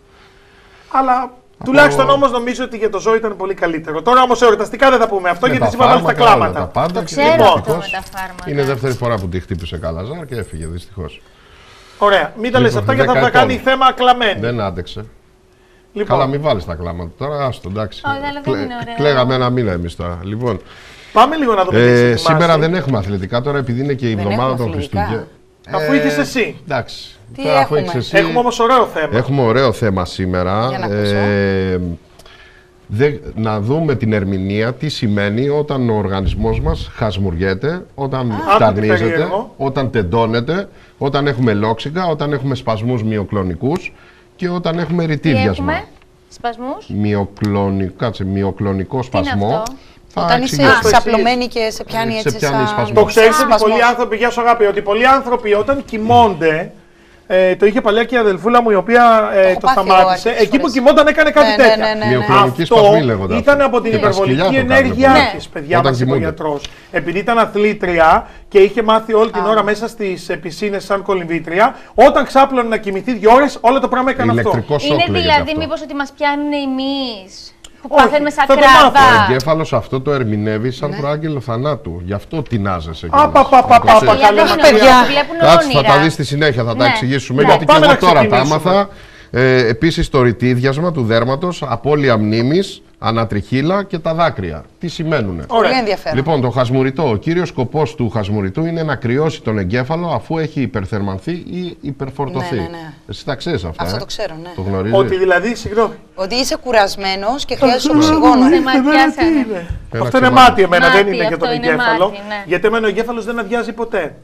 Αλλά τουλάχιστον όμως νομίζω ότι για το ζώο ήταν πολύ καλύτερο. Τώρα όμως εορταστικά δεν θα πούμε αυτό Με γιατί τα εσύ βάλεις τα φάρμακα, όλα κλάματα. τα πάντα Το και ξέρω Λοιπόν, αυτό δυστυχώς με τα φάρμακα. είναι δεύτερη φορά που τη χτύπησε καλαζάρ και έφυγε δυστυχώς. Ωραία, μην τα λες Λοιπόν, αυτά γιατί θα, θα δέκα κάνει ετών. θέμα κλαμμένη. Δεν άντεξε. Λοιπόν, Καλά, μην βάλεις τα κλάματα τώρα, άστο, εντάξει. Όχι, αλλά δεν είναι ωραίο. Κλαίγαμε ένα μήνα εμείς τώρα. Λοιπόν, πάμε λίγο να δούμε τι έχεις ε, ετοιμάσει. σήμερα δεν έχουμε αθλητικά τώρα επειδή είναι και η Δεν εβδομάδα έχουμε των αθλητικά. Χριστούγεννων. Αφού είχες εσύ. Εντάξει. Τι Τώρα, αφού έχουμε? έχεις εσύ, Έχουμε όμως ωραίο θέμα. έχουμε ωραίο θέμα σήμερα. Για να ακούσω. Ε, δε- να δούμε την ερμηνεία τι σημαίνει όταν ο οργανισμός μας χασμουριέται, όταν Άκου τι ταρνίζεται, περίεργο. όταν τεντώνεται, όταν έχουμε λόξιγκα, όταν έχουμε σπασμούς μυοκλονικούς και όταν έχουμε Τι ρητίδιασμα. έχουμε, σπασμούς. Μυοκλονικό, κάτσε, μυοκλονικό είναι σπασμό. αυτό? Θα Όταν είσαι εξηγήσω. ξαπλωμένη και σε πιάνει Σε έτσι πιάνει σαν... σπασμός. Το ξέρεις ότι Σπασμός. πολλοί άνθρωποι, γεια σου αγάπη, ότι πολλοί άνθρωποι όταν κοιμώνται Ε, το είχε παλιά και η αδελφούλα μου η οποία ε, το το πάθει σταμάτησε. εγώ Εκεί που φορές. κοιμόταν έκανε κάτι Ναι, ναι, τέτοια. ναι, ναι, ναι. Μυοκλονική Αυτό σπασμή λέγονταν. ήταν από την Και τα σκυλιά υπερβολική το κάνουν ενέργειά πολύ. τη, παιδιά, Όταν μας είπε ο κοιμούνται. γιατρός. Επειδή ήταν αθλήτρια και είχε μάθει όλη την ώρα μέσα στις πισίνες σαν κολυμβήτρια, όταν ξάπλωνε να κοιμηθεί δύο ώρες, όλο το πράγμα έκανε αυτό. Ηλεκτρικό σοκ Είναι λέγεται δηλαδή αυτό. μήπως ότι μας πιάνουν εμείς που Όχι, παθαίνουμε σαν θα το μάθω. Ο κράβα. εγκέφαλος αυτό το ερμηνεύει σαν προάγγελο θανάτου. Γι' αυτό τεινάζεσαι. Α, πα, πα, πα, πα, πα, Δηλαδή καλά, είναι παιδιά. ότι βλέπουν Κάτσε, θα όνειρα. τα δεις στη συνέχεια, θα τα Ναι. εξηγήσουμε. Ναι. Γιατί και Πάμε εγώ να τώρα τα ξεκινήσουμε. άμαθα. Ε, επίσης το ρητίδιασμα του δέρματος, απώλεια μνήμης, ανατριχύλα και τα δάκρυα. Τι σημαίνουνε. Ωραία. Πολύ ενδιαφέρον. Λοιπόν, το χασμουριτό. Ο κύριος σκοπός του χασμουριτού είναι να κρυώσει τον εγκέφαλο αφού έχει υπερθερμανθεί ή υπερφορτωθεί. Ναι, ναι, ναι. Εσύ τα ξέρεις αυτά. Αυτό ε? το ξέρω, ναι. Το γνωρίζεις. Ότι δηλαδή, συγγνώμη. Ότι είσαι κουρασμένος και χρειάζεσαι οξυγόνο. Σε ματιάσανε. Ένα Αυτό είναι ξεμάτι. μάτι εμένα, δεν Μάτι, είναι για τον αυτό είναι εγκέφαλο. μάτι, ναι. Γιατί εμένα ο εγκέφαλος δεν αδειάζει ποτέ.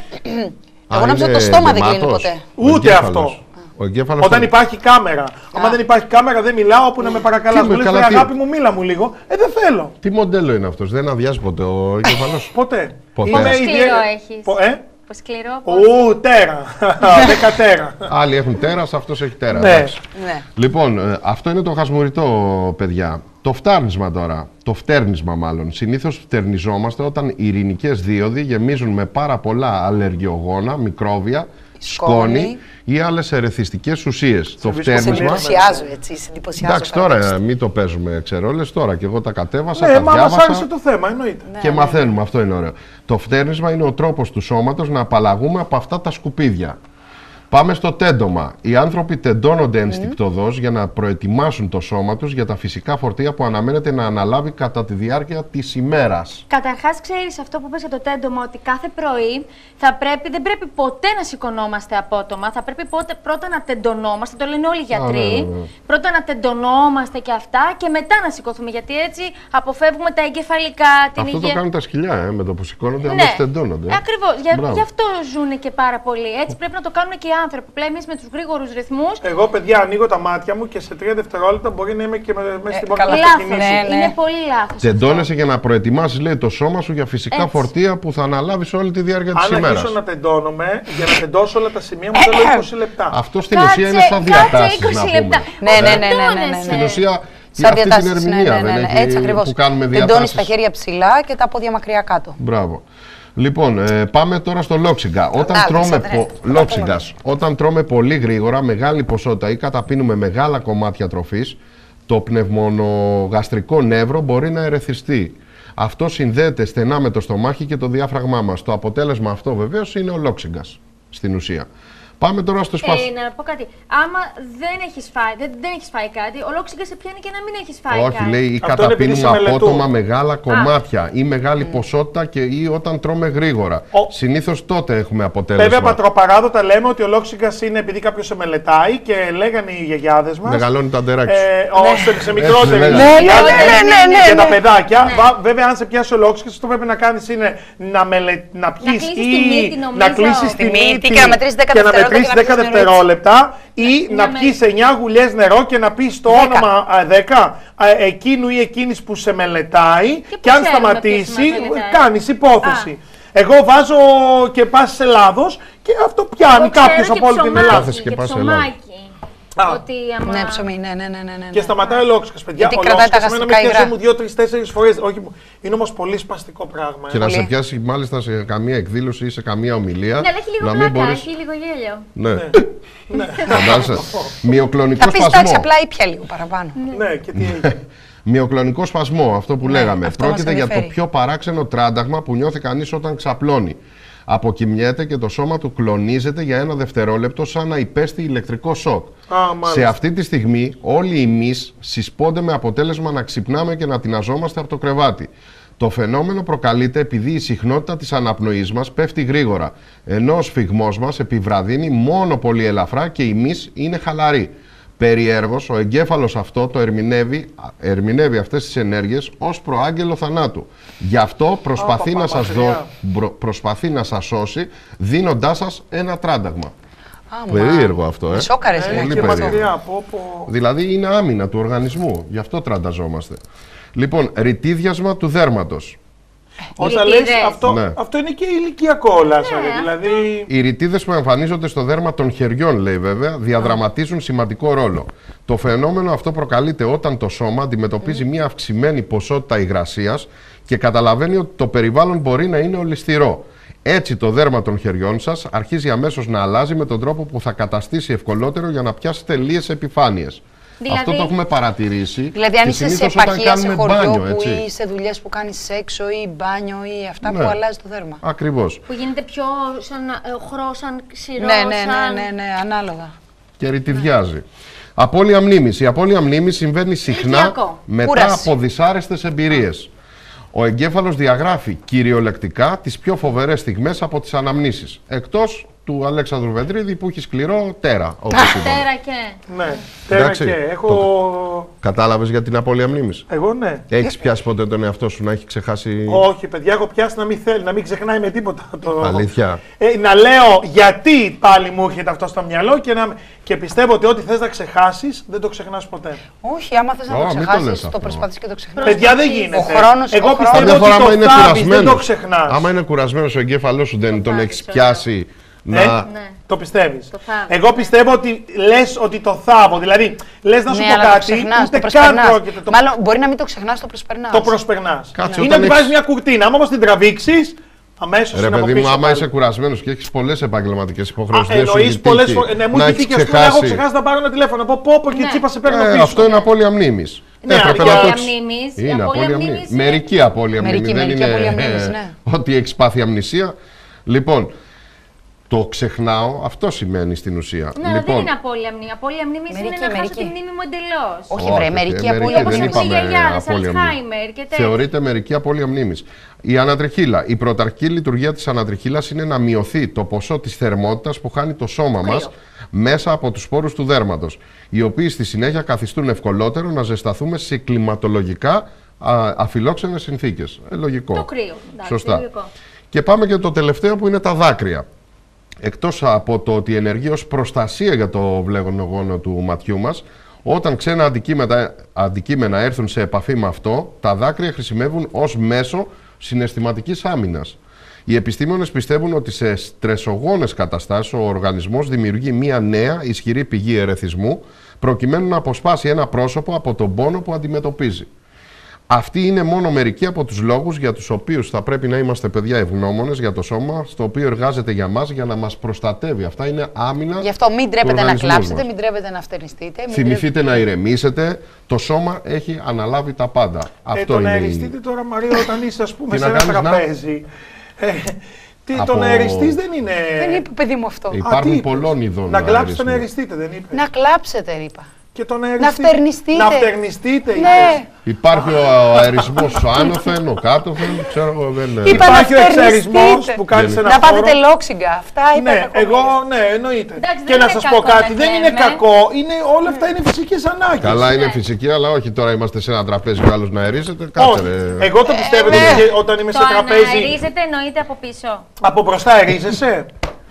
Α, Εγώ νόμιζα είναι το στόμα δεν γεμάτος. κλείνει ποτέ. Ο Ούτε εγκέφαλος. αυτό. Ο εγκέφαλος Όταν θα- υπάρχει κάμερα. Άμα δεν υπάρχει κάμερα, δεν μιλάω. Όπου να με παρακαλάς. Τι Μου με λες, καλά, «Ρε τι- αγάπη μου, μίλα μου λίγο». Ε, δεν θέλω. Τι μοντέλο είναι αυτός, δεν αδειάζει ποτέ ο εγκέφαλος. Ποτέ. Ποτέ. Είμαι Πόσο σκληρό ιδιαίτερα- έχεις? Πο- Ε? Πως σκληρό, πως... Ου, τέρα. Δέκα τέρα. Άλλοι έχουν τέρας, αυτός έχει τέρα. Ναι. εντάξει. Ναι. Λοιπόν, ε, αυτό είναι το χασμουριτό, παιδιά. Το φτάρνισμα τώρα. Το φτέρνισμα, μάλλον. Συνήθως φτερνιζόμαστε όταν οι ειρηνικές δίωδοι γεμίζουν με πάρα πολλά αλλεργιογόνα, μικρόβια, σκόνη, Σκόνη ή άλλες ερεθιστικές ουσίες. Το βρίσκω Σε φτέρνισμα. εντυπωσιάζω έτσι, σε εντυπωσιάζω. Εντάξει, πάρα τώρα πολύ. μην το παίζουμε ξερόλες τώρα και εγώ τα κατέβασα, Ναι, τα μα μας διάβασα άρεσε το θέμα, εννοείται. Ναι, και μαθαίνουμε, αυτό είναι ωραίο. Το φτέρνισμα είναι ο τρόπος του σώματος να απαλλαγούμε από αυτά τα σκουπίδια. Πάμε στο τέντομα. Οι άνθρωποι τεντώνονται ενστικτωδώς για να προετοιμάσουν το σώμα τους για τα φυσικά φορτία που αναμένεται να αναλάβει κατά τη διάρκεια της ημέρας. Καταρχάς, ξέρεις αυτό που είπες για το τέντομα, ότι κάθε πρωί θα πρέπει, δεν πρέπει ποτέ να σηκωνόμαστε απότομα. Θα πρέπει πότε, πρώτα να τεντωνόμαστε, το λένε όλοι οι γιατροί. ναι, ναι, ναι. Πρώτα να τεντωνόμαστε και αυτά και μετά να σηκωθούμε. Γιατί έτσι αποφεύγουμε τα εγκεφαλικά, την Αυτό το υγεία. κάνουν τα σκυλιά, ε, με το που σηκώνονται, Ναι, αμέσως τεντώνονται. ε. ακριβώς. Για, Μπράβο. γι' αυτό ζουν και πάρα πολύ. Έτσι πρέπει να το κάνουν και οι άνθρωποι. Πλέον εμείς με τους γρήγορους ρυθμούς. Εγώ, παιδιά, ανοίγω τα μάτια μου και σε τρία δευτερόλεπτα μπορεί να είμαι και με- μέσα στην Ε, πόρτα να καλά. ξεκινήσει. Λάθος. Ναι, ναι. Είναι πολύ λάθος. Τεντώνεσαι για να προετοιμάσεις, λέει, το σώμα σου για φυσικά Έτσι. φορτία που θα αναλάβεις όλη τη διάρκεια της Αν ημέρας. αρχίσω να τεντώνομαι, για να τεντώσω όλα τα σημεία μου θέλω είκοσι λεπτά. Αυτό στην Κάτσε- ουσία είναι σαν κάτσε διατάσεις, είκοσι να πούμε. λεπτά. Ναι, ναι, ναι, ναι, ναι, ναι, ναι. Στην ουσία, Σαν αυτή την διατάσεις, ερμηνεία ναι, ναι, δεν ναι, έχει, έτσι ακριβώς. που κάνουμε Τεντώνεις διατάσεις. τα χέρια ψηλά και τα πόδια μακριά κάτω. Μπράβο. Λοιπόν, ε, πάμε τώρα στο λόξιγκα. Όταν Άλλαξα, τρώμε, ναι. πο... λόξιγκας. Όταν τρώμε πολύ γρήγορα, μεγάλη ποσότητα ή καταπίνουμε μεγάλα κομμάτια τροφής, το πνευμονογαστρικό νεύρο μπορεί να ερεθιστεί. Αυτό συνδέεται στενά με το στομάχι και το διάφραγμά μας. Το αποτέλεσμα αυτό βεβαίως είναι ο λόξιγκας στην ουσία. Πάμε τώρα στο σπασμό. Ε, να πω κάτι. Άμα δεν έχεις φάει, δεν, δεν έχεις φάει κάτι, ο λόξιγκας σε πιάνει και να μην έχεις φάει Όχι, κάτι. λέει ή Αυτό είναι επειδή καταπίνουμε σε μελετούν. απότομα μεγάλα κομμάτια ή μεγάλη ποσότητα και ή όταν τρώμε γρήγορα. Ο- Συνήθως τότε έχουμε αποτέλεσμα. Βέβαια, πατροπαράδοτα λέμε ότι ο λόξιγκας είναι επειδή κάποιος σε μελετάει και λέγανε οι γιαγιάδες μας. Μεγαλώνει τα ντεράκια. Ε, ο, σε, σε μικρότερη λέγανε. ηλικία, Ναι, ναι, ναι, ναι, ναι, για τα ναι. παιδάκια. Βα- βέβαια, αν σε πιάσει ο λόξιγκας, αυτό που πρέπει να κάνεις είναι να, μελε, να πιεις κλείσεις ή τη μύτη, νομίζω. να κλείσεις Τη τη μύτη μύτη και να μετρήσεις δέκα και να δευτερόλεπτα μετρήσεις και να δέκα πεις νερό δευτερόλεπτα ή Ναι, να με- πιεις εννιά γουλιές νερό και να πεις το Δέκα. όνομα α, δέκα α, εκείνου ή εκείνης που σε μελετάει πού και αν ξέρουμε σταματήσει, ποιος μας μελετάει? κάνεις υπόθεση. Εγώ βάζω και πας σε Ελλάδος και αυτό πιάνει Εγώ ξέρω κάποιος και από όλη την ψωμάκι, Ελλάδα. Κάθεσαι και και πας σε ψωμάκι. Α. Ότι άμα... Ναι, ψωμί, ναι, ναι, ναι, ναι, ναι. Και σταματάει ο λόξικας, παιδιά. Γιατί Ο κρατάει τα λόξικας εμένα με γαστρικά πιάσε υγρά. μου δύο, τρεις, τέσσερις φορές. Όχι, είναι όμως πολύ σπαστικό πράγμα. Και ε. να σε Πολύ. πιάσει μάλιστα σε καμία εκδήλωση ή σε καμία ομιλία. Ναι, αλλά έχει λίγο να μην πλάκα, μπορείς... έχει λίγο γέλιο. Ναι. Φαντάζεσαι. Μυοκλονικό Θα πεις εντάξει, σπασμό. απλά ήπια λίγο παραπάνω. Ναι, και τι έγινε. Μυοκλονικό σπασμό, αυτό που λέγαμε. αυτό μας Πρόκειται για το ενδιαφέρει. πιο παράξενο τράνταγμα που νιώθει κανείς όταν ξαπλώνει. Αποκοιμιέται και το σώμα του κλονίζεται για ένα δευτερόλεπτο σαν να υπέστη ηλεκτρικό σοκ. Α, μάλιστα. Σε αυτή τη στιγμή όλοι εμείς συσπώνται με αποτέλεσμα να ξυπνάμε και να τειναζόμαστε από το κρεβάτι. Το φαινόμενο προκαλείται επειδή η συχνότητα της αναπνοής μας πέφτει γρήγορα, ενώ ο σφυγμός μας επιβραδύνει μόνο πολύ ελαφρά και η μυς είναι χαλαρή. Περιέργως, ο εγκέφαλος αυτό το ερμηνεύει, ερμηνεύει αυτές τις ενέργειες ως προάγγελο θανάτου. Γι' αυτό προσπαθεί, Ω, να πα, σας πα, δω, παιδιά. μπρο- προσπαθεί να σας σώσει, δίνοντάς σας ένα τράνταγμα. Α, Περίεργο αυτό, ε. Με σόκαρες, Ε, λέει. Πολύ και περίεργο. μακριά, πω, πω. Δηλαδή είναι άμυνα του οργανισμού. Γι' αυτό τρανταζόμαστε. Λοιπόν, ρητίδιασμα του δέρματος. Όταν λες ρητίδες. αυτό, Ναι. αυτό είναι και ηλικιακό, Λάσαρε. Ναι, Δηλαδή. Οι ρητίδες που εμφανίζονται στο δέρμα των χεριών, λέει βέβαια, διαδραματίζουν σημαντικό ρόλο. Το φαινόμενο αυτό προκαλείται όταν το σώμα αντιμετωπίζει μια αυξημένη ποσότητα υγρασίας και καταλαβαίνει ότι το περιβάλλον μπορεί να είναι ολισθηρό. Έτσι το δέρμα των χεριών σας αρχίζει αμέσως να αλλάζει με τον τρόπο που θα καταστήσει ευκολότερο για να πιάσετε λίες επιφάνειες. Δηλαδή- Αυτό το έχουμε παρατηρήσει. Δηλαδή, αν και είσαι σε συνήθως όταν επαρχία, σε κάνουμε χωριό μπάνιο, που έτσι. ή σε δουλειές που κάνεις έξω ή μπάνιο ή αυτά Ναι. που αλλάζει το δέρμα. Ακριβώς. Που γίνεται πιο σαν ε, οχρό, σαν ξηρό, Ναι, ναι, σαν... ναι, ναι, ναι, ανάλογα. Και ρητιδιάζει. Απώλεια μνήμης. Η απώλεια μνήμης συμβαίνει συχνά Ηλικιακό. μετά Κούραση. από δυσάρεστες εμπειρίες. Ο εγκέφαλος διαγράφει κυριολεκτικά τις πιο φοβερές στιγμές από τις αναμνήσεις. Εκτός του Αλέξανδρου Βεντρίδη που έχει σκληρό τέρα. όπως είπαμε. Τέρα και... Ναι, τέρα Εντάξει. και. Έχω. Κατάλαβες για την απώλεια μνήμης. Εγώ ναι. Έχεις πιάσει ποτέ τον εαυτό σου να έχει ξεχάσει. Όχι, παιδιά, έχω πιάσει να μην θέλει, να μην ξεχνάει με τίποτα. Το... Αλήθεια. Ε, να λέω γιατί πάλι μου έρχεται αυτό στο μυαλό και, να... και πιστεύω ότι ό,τι θες να ξεχάσεις δεν το ξεχνάς ποτέ. Όχι, άμα θες να Ω, το μην το λες ξεχάσεις, αυτό. το προσπαθείς και το ξεχνάς. Παιδιά, δεν γίνεται. Ο χρόνος- Εγώ ο χρόνος- πιστεύω Καμιά φορά, άμα ότι είναι το θάβεις, δεν το κουρασμένος. ξεχνάς. Άμα είναι κουρασμένος ο εγκέφαλός σου, δεν τον θάβεις, έχεις ωραία. πιάσει. Να... Ε, Ναι. Το πιστεύεις. Το θάβεις. Εγώ πιστεύω ότι λες ότι το θάβω. Δηλαδή, λες να σου Ναι, πω αλλά το κάτι, ξεχνάς, ούτε το καν προσπερνάς. πρόκειται. Το, Μάλλον μπορεί να μην το ξεχνάς, το προσπερνάς. το προσπερνάς. Κάτσε, Είναι όταν ότι έχεις- βάζεις μια κουρτίνα. Άμα όμως την τραβήξεις, αμέσως Ρε είναι από παιδί μου, πίσω άμα πάλι. είσαι κουρασμένος και έχεις πολλές επαγγελματικές Α, υποχρεώσεις, δεν σου εννοείς έχει πολλές τύχει φορές. Ναι, μου να έχει έχεις τύχει, ας πούμε, έχω ξεχάσει. ξεχάσει να πάρω ένα τηλέφωνο. Πω, πω, πω και Ναι. τσίπα σε παίρνω Ε, πίσω. αυτό είναι απώλεια μνήμης. Ναι, Έπρεπε αλλά να το η έχεις- μνήμης- η Είναι απώλεια απώλεια μνήμης μνήμης. είναι- Μερική απώλεια Μερική, μνήμης. Δεν μερική είναι απώλεια μνήμης, ναι. ότι έχεις πάθει αμνησία. Λοιπόν, το ξεχνάω, αυτό σημαίνει στην ουσία. Ναι, αλλά λοιπόν, δεν είναι απώλεια μνήμη. Απώλεια μνήμη είναι Μερική, να χάσω μερική. τη μνήμη μου εντελώς. Όχι, Όχι, βρε, ε, μερική μερική απώλεια δεν Όπως μνήμης. είπαμε είπαμε οι γιαγιάδες, απώλεια μνήμης. Αλτσχάιμερ και τέτοια. Θεωρείται μερική απώλεια μνήμης. Η ανατριχίλα. Η πρωταρχική λειτουργία της ανατριχίλας είναι να μειωθεί το ποσό της θερμότητας που χάνει το σώμα Κρύο. μας μέσα από τους σπόρους του δέρματος, οι οποίοι στη συνέχεια καθιστούν ευκολότερο να ζεσταθούμε σε κλιματολογικά α, αφιλόξενες συνθήκες. Ε, λογικό. Το κρύο. Εντάξει, Σωστά. λογικό. Και πάμε και το τελευταίο που είναι τα δάκρυα. Εκτός από το ότι ενεργεί ως προστασία για το βλεγονογόνο του ματιού μας, όταν ξένα αντικείμενα, αντικείμενα έρθουν σε επαφή με αυτό, τα δάκρυα χρησιμεύουν ως μέσο συναισθηματικής άμυνας. Οι επιστήμονες πιστεύουν ότι σε στρεσογόνες καταστάσεις ο οργανισμός δημιουργεί μία νέα ισχυρή πηγή ερεθισμού προκειμένου να αποσπάσει ένα πρόσωπο από τον πόνο που αντιμετωπίζει. Αυτοί είναι μόνο μερικοί από τους λόγους για τους οποίους θα πρέπει να είμαστε, παιδιά, ευγνώμονες για το σώμα στο οποίο εργάζεται για μας για να μας προστατεύει. Αυτά είναι άμυνα. Γι' αυτό μην τρέπετε να οργανισμού κλάψετε, μας. μην τρέπετε να φτερνιστείτε. μην Θυμηθείτε να ηρεμήσετε. Το σώμα έχει αναλάβει τα πάντα. Ε, Αυτό το να είναι. η- αεριστείτε τώρα, Μαρία, όταν είσαι, ας πούμε, Τι σε να ένα κάνεις, να- τραπέζι. Ε, τι, Από- Το να αεριστείς δεν είναι. Δεν είπε, παιδί μου, αυτό. Α, Υπάρχουν τι είπες? πολλών ειδών Να κλάψετε αερισμού. να αεριστείτε, δεν είπε. Να κλάψετε, είπα. Και το να Να αεριστείτε. φτερνιστείτε. Να φτερνιστείτε, είπες. Ναι. Υπάρχει ο αερισμός ο άνωθεν, ο κάτωθεν, ξέρω εγώ δεν. Είπα Υπάρχει να ο εξαρισμός φτερνιστείτε. που κάνεις Δεν ένα Να χώρο. πάθετε λόξιγκα. Αυτά είπα. Ναι, εγώ, ναι, εννοείται. Εντάξει, Και δεν να είναι σας πω κακό κάτι, να δεν είναι κλαίμε. κακό. Είναι, όλα αυτά είναι φυσικές ανάγκες. Καλά είναι φυσική, αλλά όχι τώρα είμαστε σε ένα τραπέζι και άλλος να αερίζεται. Κάτσε Όχι. ρε. Εγώ το πιστεύω ναι. ότι όταν είμαι Το σε τραπέζι. αναερίζεται εννοείται από πίσω. Από μπροστά αερίζεσαι.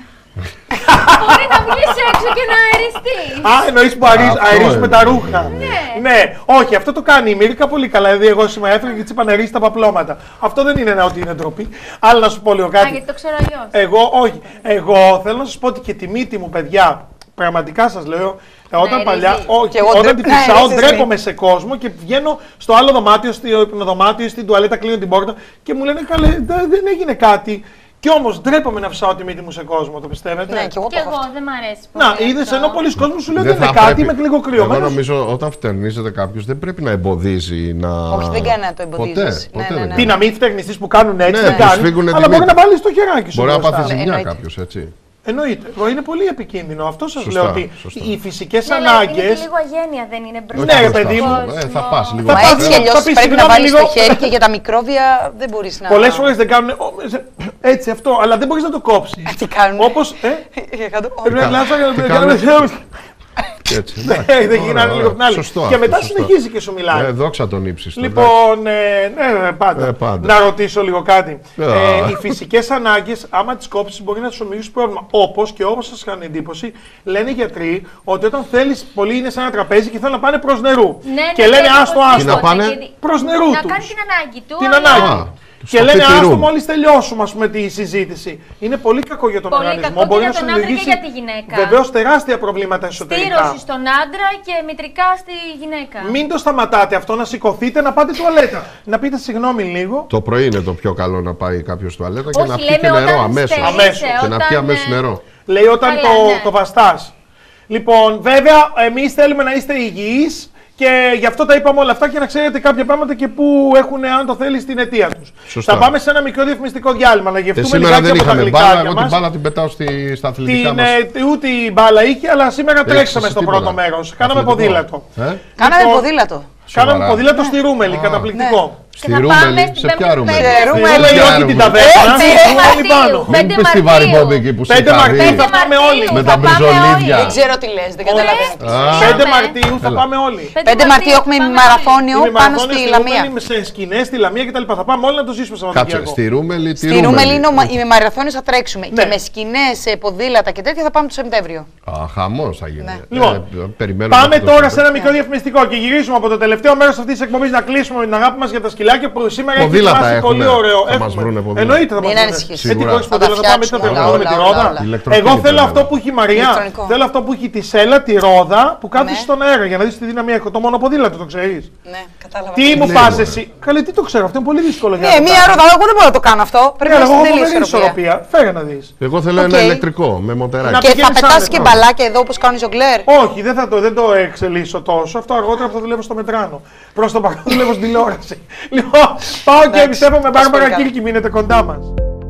Μπορεί να βγεις έξω και να αεριστείς. Α, εννοείς που αερίζ- Αυτό αερίζουμε είναι. τα ρούχα. Ναι, όχι, αυτό το κάνει η Μίρικα πολύ καλά. Δηλαδή, εγώ σήμερα έφυγα και της είπα να αερίσει τα παπλώματα. Αυτό δεν είναι ένα ότι είναι ντροπή. Αλλά να σου πω λίγο Α, κάτι. γιατί το ξέρω αλλιώς. Εγώ, όχι. Εγώ θέλω να σας πω ότι και τη μύτη μου, παιδιά, πραγματικά σας λέω, ε, όταν αερίζει. παλιά, όχι, Και εγώ όταν ντρέπ- τη να φυσάω, αερίζεις, ντρέπομαι σε κόσμο και βγαίνω στο άλλο δωμάτιο, στο υπνοδωμάτιο, στην τουαλέτα, κλείνω την πόρτα και μου λένε καλέ, δε- δεν έγινε κάτι. Κι όμως ντρέπομαι να φυσάω τη μύτη μου σε κόσμο, το πιστεύετε. Ναι, και εγώ Και το έχω εγώ αυτό. δεν μ' αρέσει πολύ. Να, είδες, αυτό. ενώ πολλοί κόσμοι σου λένε Δεν δεν είναι θα κάτι, πρέπει. είμαι λίγο Εγώ κρυωμένος. νομίζω όταν φτερνίζεται κάποιος δεν πρέπει να εμποδίζει να. Όχι, δεν κάνει να το εμποδίζεις. Ποτέ, Ναι, ποτέ ναι, δεν ναι. Τι να μην φτερνιστείς που κάνουν έτσι, Ναι, δεν που κάνει. σφίγγουνε τη Αλλά μπορεί μύτη. να βάλεις το χεράκι σου. Μπορεί να μπροστά. πάθει ζημιά εννοείται. κάποιος, έτσι. Εννοείται. Εγώ είναι πολύ επικίνδυνο. Αυτό σας Σωστά, λέω ότι σωστά. οι φυσικές Ναι, αλλά είναι και ανάγκες. λίγο αγένεια, δεν είναι μπροστά. Ναι, ρε στον παιδί μου. κόσμο. Ε, θα πας λίγο. Θα Μα πας, έτσι θα κι αλλιώς πεις, πρέπει να συγγνώμη, βάλεις το λίγο. χέρι και για τα μικρόβια δεν μπορείς να. Πολλές φορές δεν κάνουν. ο, σε- Έτσι αυτό, αλλά δεν μπορείς να το κόψεις. Τι κάνουν. Όπως. Ε, πρέπει να κλάψω και Τι να κάνουν? κάνω. Έτσι, Ναι, εντάξει. δεν γίνανε Ωραία, λίγο την άλλη. σωστό Και αυτό, μετά σωστό. συνεχίζει και σου μιλάει. Ε, δόξα τον ύψιστο. Λοιπόν, ε, ναι, ναι, πάντα. Ε, πάντα. Να ρωτήσω λίγο κάτι. Α. Ε, οι φυσικές ανάγκες, άμα τις κόψεις, μπορεί να σου δημιουργήσει πρόβλημα. Όπως και όπως σας κάνει εντύπωση, λένε οι γιατροί ότι όταν θέλεις, πολλοί είναι σε ένα τραπέζι και θέλουν να πάνε προς νερού. Ναι, ναι, και λένε ναι, άστο, οπωσδήποτε, άστο. Τι να πάνε? γιατί- Προς νερού Να τους. κάνει την ανάγκη του. Την αλλά- ανάγκη. Α. Και Στο λένε, πιτηρούν. άστο μόλις τελειώσουμε ας πούμε, τη συζήτηση. Είναι πολύ κακό για τον Πολύ οργανισμό. κακό και Μπορεί για να τον άντρα και δημιουργήσει για τη γυναίκα. βεβαίως τεράστια προβλήματα εσωτερικά. Στήρωση στον άντρα και μητρικά στη γυναίκα. Μην το σταματάτε αυτό, να σηκωθείτε, να πάτε τουαλέτα. Να πείτε συγγνώμη λίγο. Το πρωί είναι το πιο καλό να πάει κάποιο τουαλέτα και Όχι, να πιει λέμε και νερό όταν αμέσως. στερείσαι, Αμέσως. Και να όταν, πιει αμέσως ε, νερό. Λέει όταν Καλά, το, ναι. το βαστάς. Λοιπόν, βέβαια, εμείς θέλουμε να είστε υγιείς και γι' αυτό τα είπαμε όλα αυτά και να ξέρετε κάποια πράγματα και που έχουν, αν το θέλει, την αιτία τους. Σωστά. Θα πάμε σε ένα μικρό διαφημιστικό διάλειμμα, να Και γευτούμε σήμερα λιγάκι δεν από τα είχαμε γλυκάκια μπάλα. Εγώ την μας. μπάλα την πετάω στη, στα αθλητικά Την, μας. ε, ούτε η μπάλα είχε, αλλά σήμερα Έχεις τρέξαμε εσύ στο τίποτα. πρώτο μέρος. Κάναμε Αθλητικό. ποδήλατο. Ε? Κάναμε Λοιπόν, ποδήλατο. Κάναμε Σοβαρά. ποδήλατο στη Ρούμελη, Α. καταπληκτικό. Στη θα Ρούμελη, πάμε στην σε Πέμπτη ποια Ρούμελη. Πέμπτη. Στη Ρούμελη. Ρούμελη, Ποια όχι την Ρούμελη. ταβέρνα, Πέντε στη Ρούμελη Μαρτίου. πάνω. Μην Πέντε πεις τη Μαρτίου. βαρυπόδικη που σε Πέντε είχα Μαρτίου δει. θα πάμε όλοι. Με Θα τα πάμε μπριζολίδια. όλοι. Δεν ξέρω τι λες, δεν καταλαβαίνω. Α. πέντε Μαρτίου θα Έλα. πάμε όλοι. πέντε Μαρτίου έχουμε πάμε μαραθώνιο Είναι πάνω μαραθώνιο στη στη Λαμία. Ρούμελη, σε σκηνές στη Λαμία κτλ. Θα πάμε όλοι να το ζήσουμε Κάτσε, Σαββατοκύριακο. στη Ρούμελη, τη Στη Ρούμελη είναι ο μα- Ρούμελη. η μαραθώνιος θα τρέξουμε. Ναι. Και με σκηνές, ε, ποδήλατα και τέτοια θα πάμε το Σεπτέμβριο. Α, χαμός θα γίνει. Ναι. Λοιπόν, Ε, περιμένουμε Πάμε αυτό το τώρα Σεπτέμβριο. σε ένα μικρό διαφημιστικό και γυρίσουμε από το τελευταίο μέρος αυτής της εκπομπής να κλείσουμε με την αγάπη μας για τα σκυλάκια που σήμερα έχει Ποδήλατα ετοιμάσει έχουμε. πολύ ωραίο. Θα μας βρούνε ποδήλατα. Εννοείται θα Μην μας βρούνε. ανησυχείς. Ε, τι Σίγουρα. χωρίς Θα τα ποδήλατα πάμε, έτσι θα φτιάξουμε το όλα, με τη όλα, ρόδα. όλα. Ηλεκτροκίνητο Εγώ θέλω λέμε. αυτό που έχει η Μαριά. Ηλεκτρονικό. Θέλω αυτό που έχει τη σέλα, τη ρόδα που κάθεσαι Ναι. στον αέρα για να δεις τη δύναμη έχω. Το μόνο ποδήλατο το ξέρεις. Ναι, κατάλαβα. Τι μου λέει, πας μωρέ. εσύ. Καλέ, τι το ξέρω, αυτό είναι πολύ δύσκολο για Ναι, να το μία κάνεις. ρόδα, εγώ δεν μπορώ να το κάνω αυτό. Πρέπει Ναι, να αλλά είναι εγώ έχω τελείως πολύ ισορροπία. ισορροπία. Φέρε να δεις. Εγώ θέλω Οκ. ένα ηλεκτρικό με μοτεράκι. Να Και θα πηγαίνεις πετάς άνετα. και μπαλάκια εδώ όπως κάνουν οι ζογκλέρ. Όχι, δεν, θα το, δεν το εξελίσσω τόσο. Αυτό αργότερα που θα δουλεύω στο Μετράνο. Προς το παρόν δουλεύω στην τηλεόραση. Λοιπόν, πάω και επιστρέφω με Μπάρμπαρα πολύ Κίλκη. Μείνετε κοντά μας.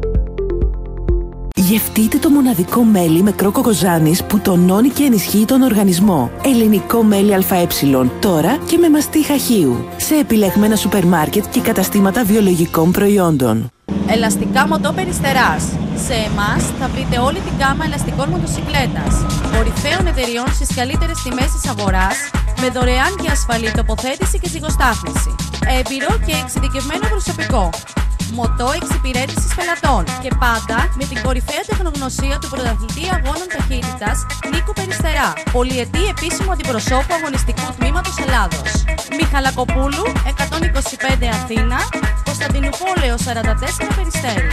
Γευτείτε το μοναδικό μέλι με κρόκοκοζάνης που τονώνει και ενισχύει τον οργανισμό. Ελληνικό μέλι ΑΕ. Τώρα και με μαστί χαχείου. Σε επιλεγμένα σούπερ μάρκετ και καταστήματα βιολογικών προϊόντων. Ελαστικά μοτό Περιστεράς. Σε εμάς θα βρείτε όλη την γάμα ελαστικών μοτοσυκλέτας. Κορυφαίων εταιριών στις καλύτερες τιμές της αγοράς, με δωρεάν και ασφαλή τοποθέτηση και ζυγοστάθμιση. Έμπειρο και εξειδικευμένο προσωπικό. Μοτό εξυπηρέτησης πελατών. Και πάντα με την κορυφαία τεχνογνωσία του πρωταθλητή αγώνων ταχύτητας Νίκο Περιστερά. Πολυετή επίσημο αντιπροσώπου αγωνιστικού τμήματος Ελλάδος. Μιχαλακοπούλου εκατόν είκοσι πέντε Αθήνα, Κωνσταντινούπολεως σαράντα τέσσερα Περιστέρι.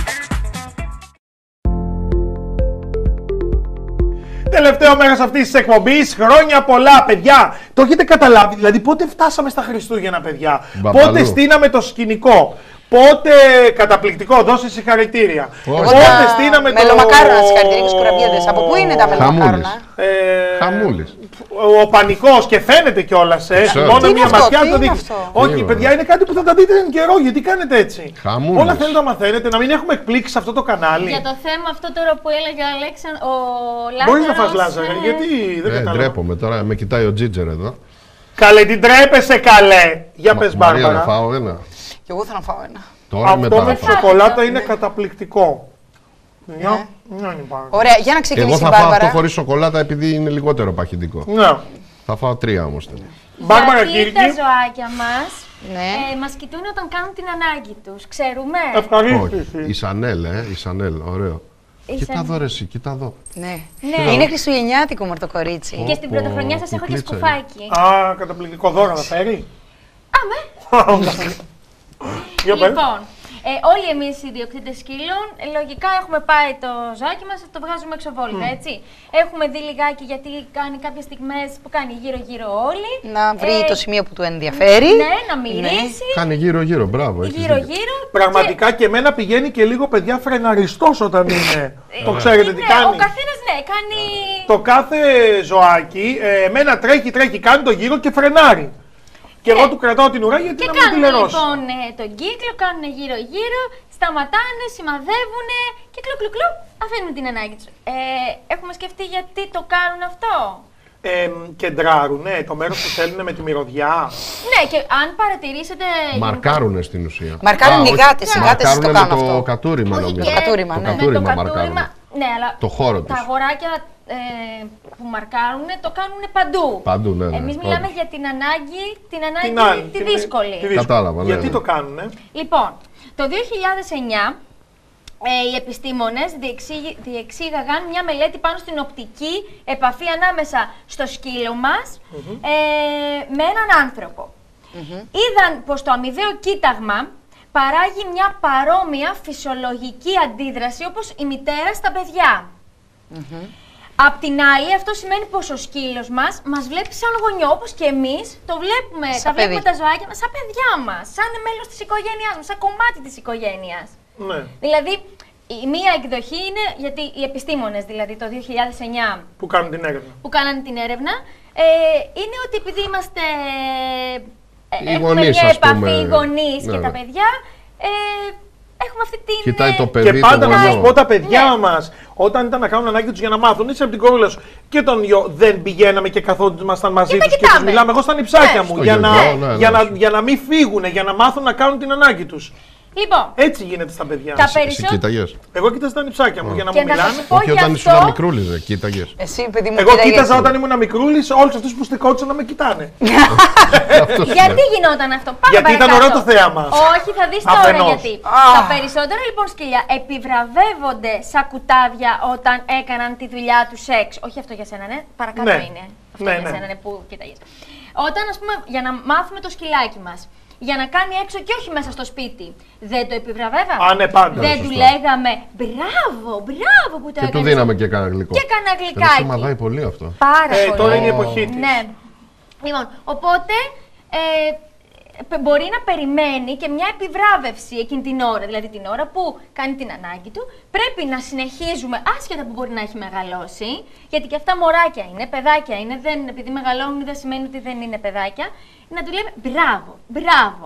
Τελευταίο μέρος αυτής της εκπομπής. Χρόνια πολλά, παιδιά. Το έχετε καταλάβει. Δηλαδή, πότε φτάσαμε στα Χριστούγεννα, παιδιά. Μπαμπαλού. Πότε στείναμε το σκηνικό. Πότε καταπληκτικό, δώσε συγχαρητήρια. Όχι. Πότε στείναμε το. Μελομακάρονα συγχαρητήρια και σκουραμπιέδες. Από πού είναι τα μελομακάρονα? Ε, Χαμούλης. Ο πανικός και φαίνεται κιόλας, ε. ξέρω. Μόνο Τι είναι μία αυτό, ματιά τι το είναι δείχνει. αυτό? Όχι, Τι παιδιά, είναι. είναι κάτι που θα τα δείτε εν καιρό. Γιατί κάνετε έτσι. Χαμούλης. Όλα θέλετε να μαθαίνετε, να μην έχουμε εκπλήξει σε αυτό το κανάλι. Για το θέμα αυτό τώρα που έλεγε ο Αλέξαν, ο Λάζαρος. Μπορεί να φας Λάζαρε, ε, γιατί δεν Ε, κατάλαβα. ντρέπομαι τώρα, με κοιτάει ο Τζίτζερ εδώ. Καλέ, την τρέπεσαι καλέ. Για Μα- πες Μαρία, να Μπάρμπαρα. φάω ένα. Και εγώ θα να φάω ένα. Τώρα Αυτό μετά με θα τη φάω. σοκολάτα είναι καταπληκτικό. Μια, μια είναι πάρα. Ωραία, για να Εγώ ξεκινήσει η θα φάω αυτό Μπάρμπαρα. χωρίς σοκολάτα επειδή είναι λιγότερο παχυντικό. Ναι. Θα φάω τρία όμως. τελικά. Μπάρμπαρα Γιατί Κύρκη. τα ζωάκια μας Ναι. ε, μας κοιτούν όταν κάνουν την ανάγκη τους. Ξέρουμε. Όχι, Ευχαρίστηση. η Σανέλ, ε, η Σανέλ, ωραίο. Η Κοίτα Σανέλ. εδώ ρε εσύ, κοίτα εδώ. Ναι. Ναι. Είναι χριστουγεννιάτικο μου το κορίτσι. Και στην Πω, πρωτοχρονιά σας έχω και κουκλίτσα είναι. σκουφάκι. Α, καταπληκτικό δώρο θα φέρει. Αμέ. Για πες. Λοιπόν, ε, όλοι εμείς οι ιδιοκτήτες σκύλων, ε, λογικά έχουμε πάει το ζωάκι μας, το βγάζουμε εξωβόλυτα, έτσι. Έχουμε δει λιγάκι γιατί κάνει κάποιες στιγμές που κάνει γύρω-γύρω όλοι. Να βρει Ε, το σημείο που του ενδιαφέρει. Ναι, να μιλήσει. Κάνει γύρω-γύρω, μπράβο. έχεις δίκιο. Γύρω-γύρω. Πραγματικά και εμένα πηγαίνει και λίγο παιδιά φρεναριστός όταν είναι. Το ξέρετε τι Ναι, ο κάνει. καθένας ναι, κάνει. Το κάθε ζωάκι, ε, εμένα τρέχει, τρέχει, κάνει το γύρο και φρενάρει. Και εγώ του κρατάω την ουρά γιατί Και να μην κάνουν τηλερώσει. λοιπόν ε, τον κύκλο, κάνουν γύρω-γύρω, σταματάνε, σημαδεύουν και κλου κλου κλου, αφήνουν την ανάγκη τους. Ε, έχουμε σκεφτεί γιατί το κάνουν αυτό. Ε, κεντράρουνε το μέρος που θέλουν με τη μυρωδιά. Ναι, και αν παρατηρήσετε. Μαρκάρουνε στην ουσία. Μαρκάρουν Α, οι όχι. γάτες, οι γάτες το Μαρκάρουνε κάνουν με αυτό. το κατούριμα Όχι, νομίζω. και- Το κατούριμα, Το ναι. κατούριμα με το μαρκάρουνε. Ναι, αλλά Το χώρο τα τους. αγοράκια ε, που μαρκάρουν το κάνουν παντού. Παντού, ναι, ναι, Εμείς όντως. μιλάμε για την ανάγκη, την ανάγκη Την άλλη, τη την- δύσκολη. τη δύσκολη. Κατάλαβα, ναι, Γιατί ναι. το κάνουνε. Λοιπόν, το δύο χιλιάδες εννιά ε, οι επιστήμονες διεξήγη- διεξήγαγαν μια μελέτη πάνω στην οπτική επαφή ανάμεσα στο σκύλο μας ε, με έναν άνθρωπο. Είδαν πως το αμοιβαίο κοίταγμα παράγει μια παρόμοια φυσιολογική αντίδραση όπως η μητέρα στα παιδιά. Mm-hmm. Απ' την άλλη, αυτό σημαίνει πως ο σκύλος μας μας βλέπει σαν γονιό, όπως και εμείς το βλέπουμε, τα βλέπουμε τα ζωάκια μας σαν παιδιά μας, σαν μέλος της οικογένειάς μας, σαν κομμάτι της οικογένειας. Ναι. Δηλαδή, η μία εκδοχή είναι, γιατί οι επιστήμονες δηλαδή το δύο χιλιάδες εννιά που κάνουν την έρευνα, που κάνανε την έρευνα ε, είναι ότι επειδή είμαστε, ε, οι έχουμε γονείς, μια επαφή, οι γονείς ναι, και ναι. τα παιδιά, ε, έχουμε αυτή την... Κοιτάει το παιδί, και πάντα το να σας πω, τα παιδιά ναι. μας, όταν ήταν να κάνουν ανάγκη τους για να μάθουν, έτσι από την κόρουλα σου και τον γιο, δεν πηγαίναμε και καθόμασταν μαζί τους και τους μιλάμε. Εγώ στα νηψάκια ναι. μου, Στο για, γιο, να, ναι, ναι, για, ναι. να, για να μην φύγουν, για να μάθουν να κάνουν την ανάγκη τους. Λοιπόν, έτσι γίνεται στα παιδιά. τα Εσύ περισσότερα... κοίταγες? Εγώ κοίταζα τα νηψάκια μου, mm. για να και μου να μιλάνε. σας πω Όχι, όταν αυτό... ήσουν μικρούλης, ρε, κοίταγες. Εσύ, παιδί μου, Εγώ κοίταγες. κοίταζα όταν ήμουν μικρούλης όλους αυτούς που στεκόντουσαν να με κοιτάνε. Γιατί γινόταν αυτό? Πάμε γιατί ήταν παρακάτω. ωραίο το θέαμα. Όχι, θα δεις τώρα Αφενός. γιατί. Ah. Τα περισσότερα λοιπόν σκυλιά επιβραβεύονται σαν κουτάβια όταν έκαναν τη δουλειά του σεξ. Όχι αυτό για σένα, ναι. Παρακάτω ναι. είναι. Αυτό ναι, για ναι. σένα είναι που κοίταγες. Όταν, ας πούμε, για να μάθουμε το σκυλάκι μας, για να κάνει έξω και όχι μέσα στο σπίτι, δεν το επιβραβεύαμε? Α, ναι, πάντα. Δεν σωστό. του λέγαμε μπράβο, μπράβο που το Και έκανες. του δίναμε και κανένα γλυκό. Και κανένα Δεν γλυκάκι. σημαδάει πολύ αυτό. Πάρα Ε, πολύ. τώρα είναι η εποχή της. Ναι. Λοιπόν, οπότε ε, π- μπορεί να περιμένει και μια επιβράβευση εκείνη την ώρα. Δηλαδή την ώρα που κάνει την ανάγκη του, πρέπει να συνεχίζουμε άσχετα που μπορεί να έχει μεγαλώσει. Γιατί και αυτά μωράκια είναι, παιδάκια είναι. Δεν, επειδή μεγαλώνουν δεν σημαίνει ότι δεν είναι παιδάκια. Να του λέμε μπράβο, μπράβο.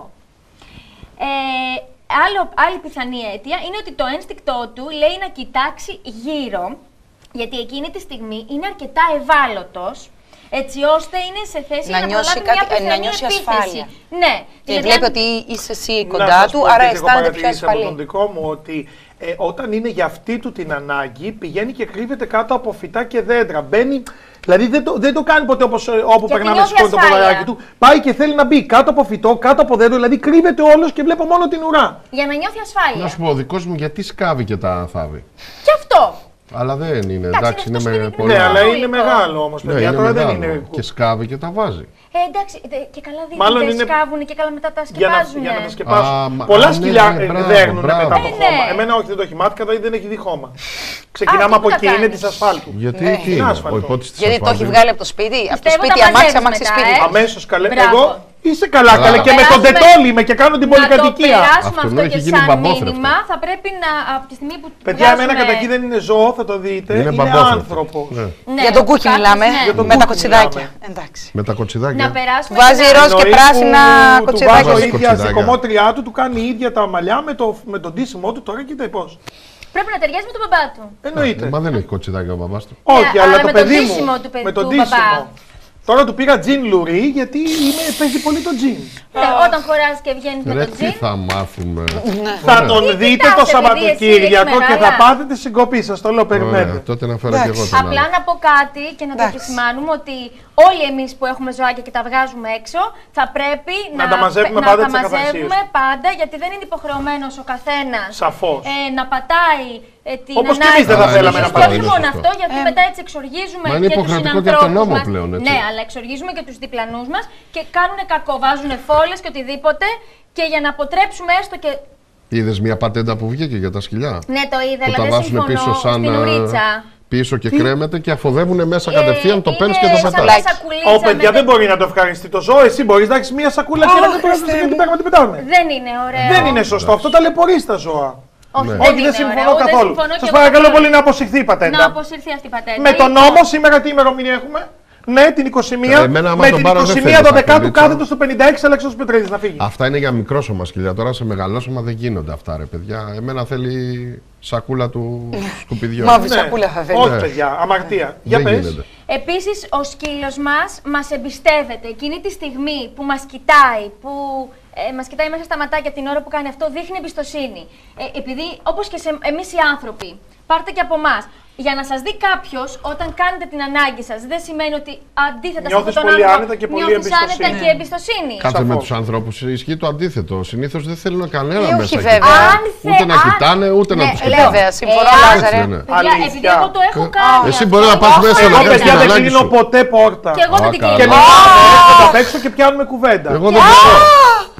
Ε, άλλο, άλλη πιθανή αίτια είναι ότι το ένστικτό του λέει να κοιτάξει γύρω, γιατί εκείνη τη στιγμή είναι αρκετά ευάλωτος, έτσι ώστε είναι σε θέση να να νιώσει, προλάβει μια κάτι, πιθανή να νιώσει επίθεση. ασφάλεια. Ναι. Και Δηλαδή, βλέπει αν- ότι είσαι εσύ Να κοντά σας του, πω, άρα γιατί εγώ αισθάνεται πιο παρατηρήσα από ασφαλή. τον δικό μου ότι ε, όταν είναι για αυτή του την ανάγκη, πηγαίνει και κρύβεται κάτω από φυτά και δέντρα. Μπαίνει, δηλαδή δεν το, δεν το κάνει ποτέ όπως, ε, όπου Γιατί περνάμε, νιώθει σηκώνει το ασφάλεια. ποδαράκι του. Πάει και θέλει να μπει κάτω από φυτό, κάτω από δέντρο, δηλαδή κρύβεται όλος και βλέπω μόνο την ουρά. Για να νιώθει ασφάλεια. Να σου πω, ο δικός μου γιατί σκάβει και τα θάβει. Και αυτό. Αλλά δεν είναι, Εντάξει, εντάξει, είναι αυτό με σπίτι πολύ. Ναι, αλλά Πολύ είναι γλυκό. μεγάλο όμως, Ναι, παιδιά. είναι Τώρα δεν μεγάλο. είναι. Και σκάβει και τα βάζει. Ε, εντάξει, δε- και καλά δει, Μάλλον δεν είναι- σκάβουν και καλά μετά τα Για να, σκεπάζουν. για να τα σκεπάσουν. Α, μα- Πολλά α, ναι, σκυλιά ναι, ε, μπράβο, δέρνουν μπράβο. μετά το Ε, χώμα. ναι. Εμένα όχι, δεν το έχει μάθει, κατά δεν έχει δει χώμα. Ξεκινάμε Α, από τι εκεί, θα είναι κάνεις? τη ασφάλτου. Γιατί Ναι. τι είναι, άσφαλτο. ο υπότης της Γιατί το έχει ασφάλειας. βγάλει από το σπίτι, από το Πιστεύω σπίτι τα αμάξι, μαζεύεις αμάξι μετά, σπίτι. ε. Αμέσω καλέ. Μπράβο. Εγώ είσαι καλά, Καλά. καλά. Και με τον Περάσουμε- τετόλι είμαι και κάνω την Να το πολυκατοικία. περάσουμε Αυτό αυτό έχει και γίνει σαν μπαμπόθρευτο. μήνυμα, θα πρέπει να από τη στιγμή που Παιδιά, βγάζουμε- εμένα καταρχήν δεν είναι ζώο, θα το δείτε. Είναι Είναι, μπαμπόθρευτο. άνθρωπο. Ναι. Ναι, Για τον κούκι κάποιος, μιλάμε, ναι. Για τον με τα κούκι κοτσιδάκια. μιλάμε. Εντάξει. Με τα κοτσιδάκια. Να περάσουμε Βάζει και να- ροζ και Εννοεί πράσινα που κοτσιδάκια. Του βάζω Βάζει ίδια στην κοτσιδάκια. κομμότριά του, του κάνει ίδια τα μαλλιά με το, με τον ντύσιμό του. Τώρα κοίτα πώς. Πρέπει να ταιριάζει με τον μπαμπά του. Εννοείται. Μα δεν έχει κοτσιδάκια ο μπαμπάς του. Όχι, Ναι, αλλά αλλά το με το παιδί ντύσιμο μου. του παιδ- Με τον του μπαμπά. ντύσιμο. Τώρα του πήγα τζιν λουρί γιατί είμαι, παίζει πολύ το τζιν. Ναι, όταν χωράζει και βγαίνει με Ρε, το τι τζιν. θα μάθουμε. Θα Ωραία. τον Τι δείτε κοιτάς, το επειδή Σαββατοκύριακο εσύ και έχει θα μεγάλα. πάθετε συγκοπή. Σας το λέω, Ωραία, περιμένετε. τότε να φέρω και εγώ τον Απλά άλλο. να πω κάτι και να το Εντάξει. επισημάνουμε ότι όλοι εμείς που έχουμε ζωάκια και τα βγάζουμε έξω θα πρέπει Να να, τα μαζεύουμε να πάντα τα τις μαζεύουμε ακαθαρσίες. πάντα γιατί δεν είναι υποχρεωμένος ο καθένας Σαφώς. ε, να πατάει ε, την Όπως και ανάγκη. εμείς δεν θα Α, θέλαμε είναι να σωστό, Και πατάμε. όχι είναι μόνο σωστό. αυτό, γιατί Ε, μετά έτσι εξοργίζουμε Μα είναι και τους υποχρεωτικό και συνανθρώπους από τον νόμο μας. πλέον, έτσι. Ναι, αλλά εξοργίζουμε και τους διπλανούς μας και κάνουν κακό, βάζουν φόλες και οτιδήποτε και για να αποτρέψουμε έστω και... Είδες μια πατέντα που βγήκε για τα σκυλιά. Ναι, το είδα, Που αλλά τα δεν βάζουν συμφωνώ πίσω σαν στην ε, ουρίτσα. πίσω και κρέμεται και αφοδεύουν μέσα Ε, κατευθείαν, το παίρνει και είναι το σαν πετάς. μια σακουλίτσα Ω, παιδιά, με- δεν μπορεί να το ευχαριστεί το ζώο. Εσύ μπορεί να έχει μία σακούλα και να μην μπορεί να Χριστέ την μου. πέταγμα την πετάμε. Δεν είναι ωραίο. Δεν είναι σωστό. Αυτό ταλαιπωρεί τα ζώα. Όχι, Ναι. δεν, Όχι, είναι δεν συμφωνώ ωραίο, ούτε καθόλου. συμφωνώ και Σας εγώ παρακαλώ καθόλου. πολύ να αποσυρθεί η Να πατέντα. αποσυρθεί αυτή η πατέντα. Με τον Λοιπόν, νόμο σήμερα τι ημερομηνία έχουμε. Ναι, την είκοσι μία. Ε, εμένα, άμα με τον την πάρω, δεν είκοσι θέλει μία δωδεκάτου σακουλίτσα. κάθετο στο πενήντα έξι Αλέξανδρος Πετρίδης να φύγει. Αυτά είναι για μικρόσωμα σκυλιά. Τώρα σε μεγαλόσωμα δεν γίνονται αυτά, ρε παιδιά. Εμένα θέλει σακούλα του σκουπιδιού. Μαύρη σακούλα θα θέλει. Όχι, Ναι. παιδιά, αμαρτία. Για Δεν πες. γίνεται. Επίσης, ο σκύλος μας μας εμπιστεύεται. Εκείνη τη στιγμή που μας κοιτάει, που ε, μας κοιτάει μέσα στα ματάκια την ώρα που κάνει αυτό, δείχνει εμπιστοσύνη. Ε, επειδή, όπως και σε, εμείς οι άνθρωποι, πάρτε και από εμάς, για να σας δει κάποιος όταν κάνετε την ανάγκη σας, δεν σημαίνει ότι αντίθετα σε Νιώθεις αυτόν τον πολύ άνθρωπο άνετα και πολύ νιώθεις εμπιστοσύνη. άνετα και εμπιστοσύνη. Κάτσε με Σαφώς. τους ανθρώπους, ισχύει το αντίθετο. Συνήθως δεν θέλουν κανένα Ε, όχι, μέσα. εκεί. βέβαια. Αν θε- Ούτε να αν- κοιτάνε, ούτε να Ναι, τους λέω, κοιτάνε. Βέβαια, συμφωνώ, εάν- Λάζαρε. Έτσι, ναι. Παιδιά, Αλήθεια. επειδή εγώ το έχω Ε, κάνει. εσύ αυτό, μπορεί να πας εγώ μέσα έχω να Εγώ, κάνεις κάνει. την παιδιά, δεν ανάγκη κλείνω σου. ποτέ πόρτα. Και εγώ δεν Α, την καλά. Και κλείνω. μιλάμε, έρχονται απ' έξω και πιάνουμε κουβέντα. Εγώ δεν μπορώ.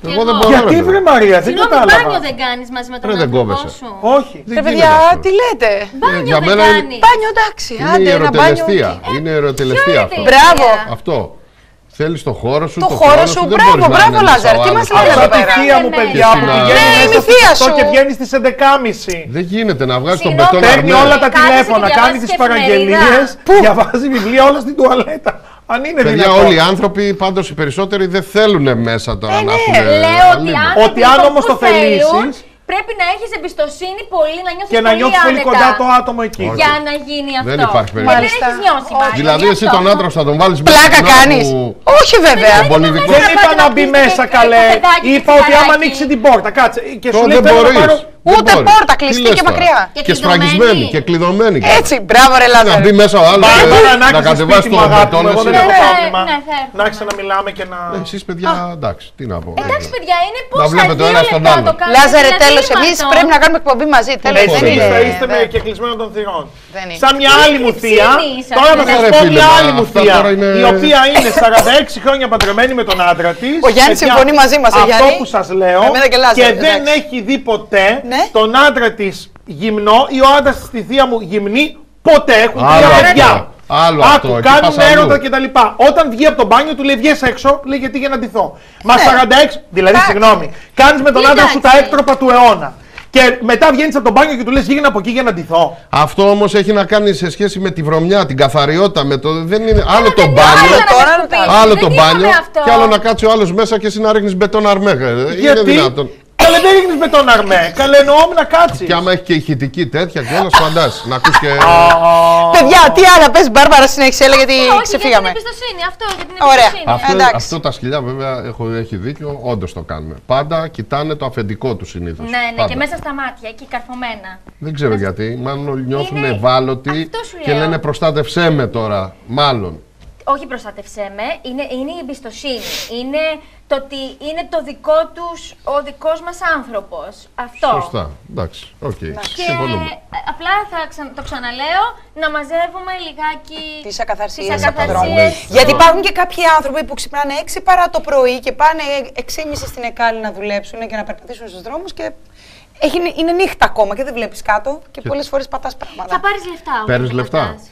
Εγώ δεν μπορώ. Γιατί βρε Μαρία, δεν Συγγνώμη, κατάλαβα. μπάνιο δεν κάνεις μαζί με τον Ρε, δεν άνθρωπό κόβεσαι. σου. Όχι. Δεν Ρε γίνεται παιδιά, αυτό. τι λέτε. Μπάνιο για δεν μένα είναι- κάνεις. Μπάνιο εντάξει, Είναι άντε η ένα μπάνιο. ερωτελεστία. Είναι η ερωτελεστία ποιο αυτό. είναι? Μπράβο. Αυτό. Θέλεις το χώρο σου, Το το χώρο χρόνο σου, δεν μπράβο, μπορείς να μπράβο, είναι μέσα Λάζαρ, ο τι άλλος. μας λες Αυτά εδώ τη πέρα. θεία μου, Ναι, παιδιά, ναι. που Ναι, πηγαίνει είναι μέσα η θεία στις οκτώ σου. και βγαίνει στις έντεκα και μισή. Δεν γίνεται να βγάλεις τον Συγγνώμη, μπετόν Παίρνει αρμέ. όλα τα Κάθεσαι τηλέφωνα, και κάνει διαβάζεις τις και παραγγελίες, εφημερίδα. διαβάζει βιβλία όλα στην τουαλέτα. Αν είναι Παιδιά, δυνατόν. όλοι οι άνθρωποι, πάντως οι περισσότεροι δεν θέλουν μέσα τώρα να έχουν. Λέω ότι άνθρωποι Ότι αν το όμως που το θελήσεις, θέλουν, πρέπει να έχεις εμπιστοσύνη πολύ, να νιώθεις Και να πολύ νιώθεις πολύ άνετα κοντά το άτομο εκεί. Όχι. για να γίνει αυτό. Δεν υπάρχει Ε, περίπτωση. Δεν έχεις νιώσει, Μάρια, Δηλαδή, γι' εσύ αυτό. τον άντρα σου θα τον βάλεις Πλάκα στην ώρα κάνεις. που- Όχι βέβαια. Δεν Πολυδικό. Δεν να είπα πάτε να να μπει πείτε μέσα, το καλέ. παιδάκι Είπα του ότι άμα ψαράκι. ανοίξει την πόρτα, κάτσε. Και σου Τώρα λέει δεν θέλω να μπορείς. πάρω. Δεν Ούτε μπορείς. πόρτα, Τι κλειστή λες και τώρα. μακριά. Και Και σφραγισμένη κλειδωμένη. και κλειδωμένη. Έτσι, μπράβο ρε Να Λάζαρ. μπει μέσα ο άλλος Μπάρμπαρα, και να να έχεις κατεβάσει σπίτι το μου, αγάπη μπετόν μου, εγώ εσύ. δεν έχω Ναι, πρόβλημα. ναι, θα έρθουμε. Να άρχισε να μιλάμε και να. Ε, Εσείς παιδιά, εντάξει, τι να πω. Εντάξει, παιδιά, είναι Να πόσα βλέπετε δύο ο ένας τον λεπτά άλλον. το κάνετε. Λάζαρε, δηλαδή τέλος, είμαι εμείς αυτό. πρέπει να κάνουμε εκπομπή μαζί. Τέλος, Εσείς δεν είναι. θα είστε με δεν- και κλεισμένο των θυρών. Δεν είναι. Σαν μια άλλη μου θεία. Ξύλινη είσαστε. Τώρα θα Ναι, σας ρε πω φίλε, μια μα άλλη μου αυτά θεία. τώρα είναι- Η οποία είναι σαράντα έξι χρόνια παντρεμένη με τον άντρα της. Ο Γιάννης Παιδιά, συμφωνεί μαζί μας, ο Αυτό Γιάννη. που σας λέω. Εμένα και Λάζαρε, Και δεν εντάξει. έχει δει ποτέ Ναι. τον άντρα της γυμνό ή ο άντρας της τη θεία μου γυμνή. Ποτέ έχουν Άλλο τρία αυτό. παιδιά. Άλλο Άκου, αυτό, εκεί κάνουν πας αλλού. έρωτα κτλ. Όταν βγει από το μπάνιο του λέει βγες έξω, λέει γιατί για να ντυθώ. Μα Ναι. σαράντα έξι, δηλαδή Εντάξει. συγγνώμη, κάνεις με τον Τι άντρα σου τα εντάξει. έκτροπα του αιώνα. Και μετά βγαίνεις από το μπάνιο και του λες γύρνα από εκεί για να ντυθώ. Αυτό όμως έχει να κάνει σε σχέση με τη βρωμιά, την καθαριότητα. Με το... Δεν είναι άλλο το δεν μπάνιο. Άλλο είναι τώρα, να άλλο τα τα σκουπίσεις. Άλλο Δεν το είπαμε μπάνιο αυτό. και άλλο να κάτσει ο άλλος μέσα και εσύ να ρίχνεις μπετόν αρμέ. Είναι Γιατί? δυνατόν. Καλέ δεν ρίχνεις με τον αρμέ. Καλέ εννοώ να κάτσεις. Και άμα έχει και ηχητική τέτοια και όλα φαντάζεσαι να ακούς και. Παιδιά, τι άλλα πες Μπάρμπαρα συνέχισε, έλεγε γιατί Όχι, για την ξεφύγαμε. εμπιστοσύνη, αυτό, για την Ωραία. εμπιστοσύνη. Αυτό, εντάξει. αυτό τα σκυλιά βέβαια έχω, έχει δίκιο, όντως το κάνουμε. Πάντα κοιτάνε το αφεντικό του συνήθως. Ναι, ναι, Πάντα. και μέσα στα μάτια, εκεί καρφωμένα. Δεν ξέρω γιατί, μάλλον νιώθουν Είναι- ευάλωτοι αυτό σου και λέω. λένε προστάτευσέ με τώρα, μάλλον. Όχι προστάτευσέ με, είναι, είναι η εμπιστοσύνη. Είναι το ότι είναι το δικό τους, ο δικός μας άνθρωπος. Αυτό. Σωστά, εντάξει, οκ, Και συμφωνούμε. ε, απλά θα ξα- το ξαναλέω, να μαζεύουμε λιγάκι Τις ακαθαρσίες τις από τον δρόμο. ακαθαρσίες. Γιατί υπάρχουν και κάποιοι άνθρωποι που ξυπνάνε έξι παρά το πρωί και πάνε έξι και μισή στην Εκάλη να δουλέψουν και να περπατήσουν στους δρόμους και έχει, είναι νύχτα ακόμα και δεν βλέπεις κάτω και, Και- πολλές φορές πατάς πράγματα. Θα πάρεις λεφτά. όταν Παίρνεις λεφτά? περπατάς.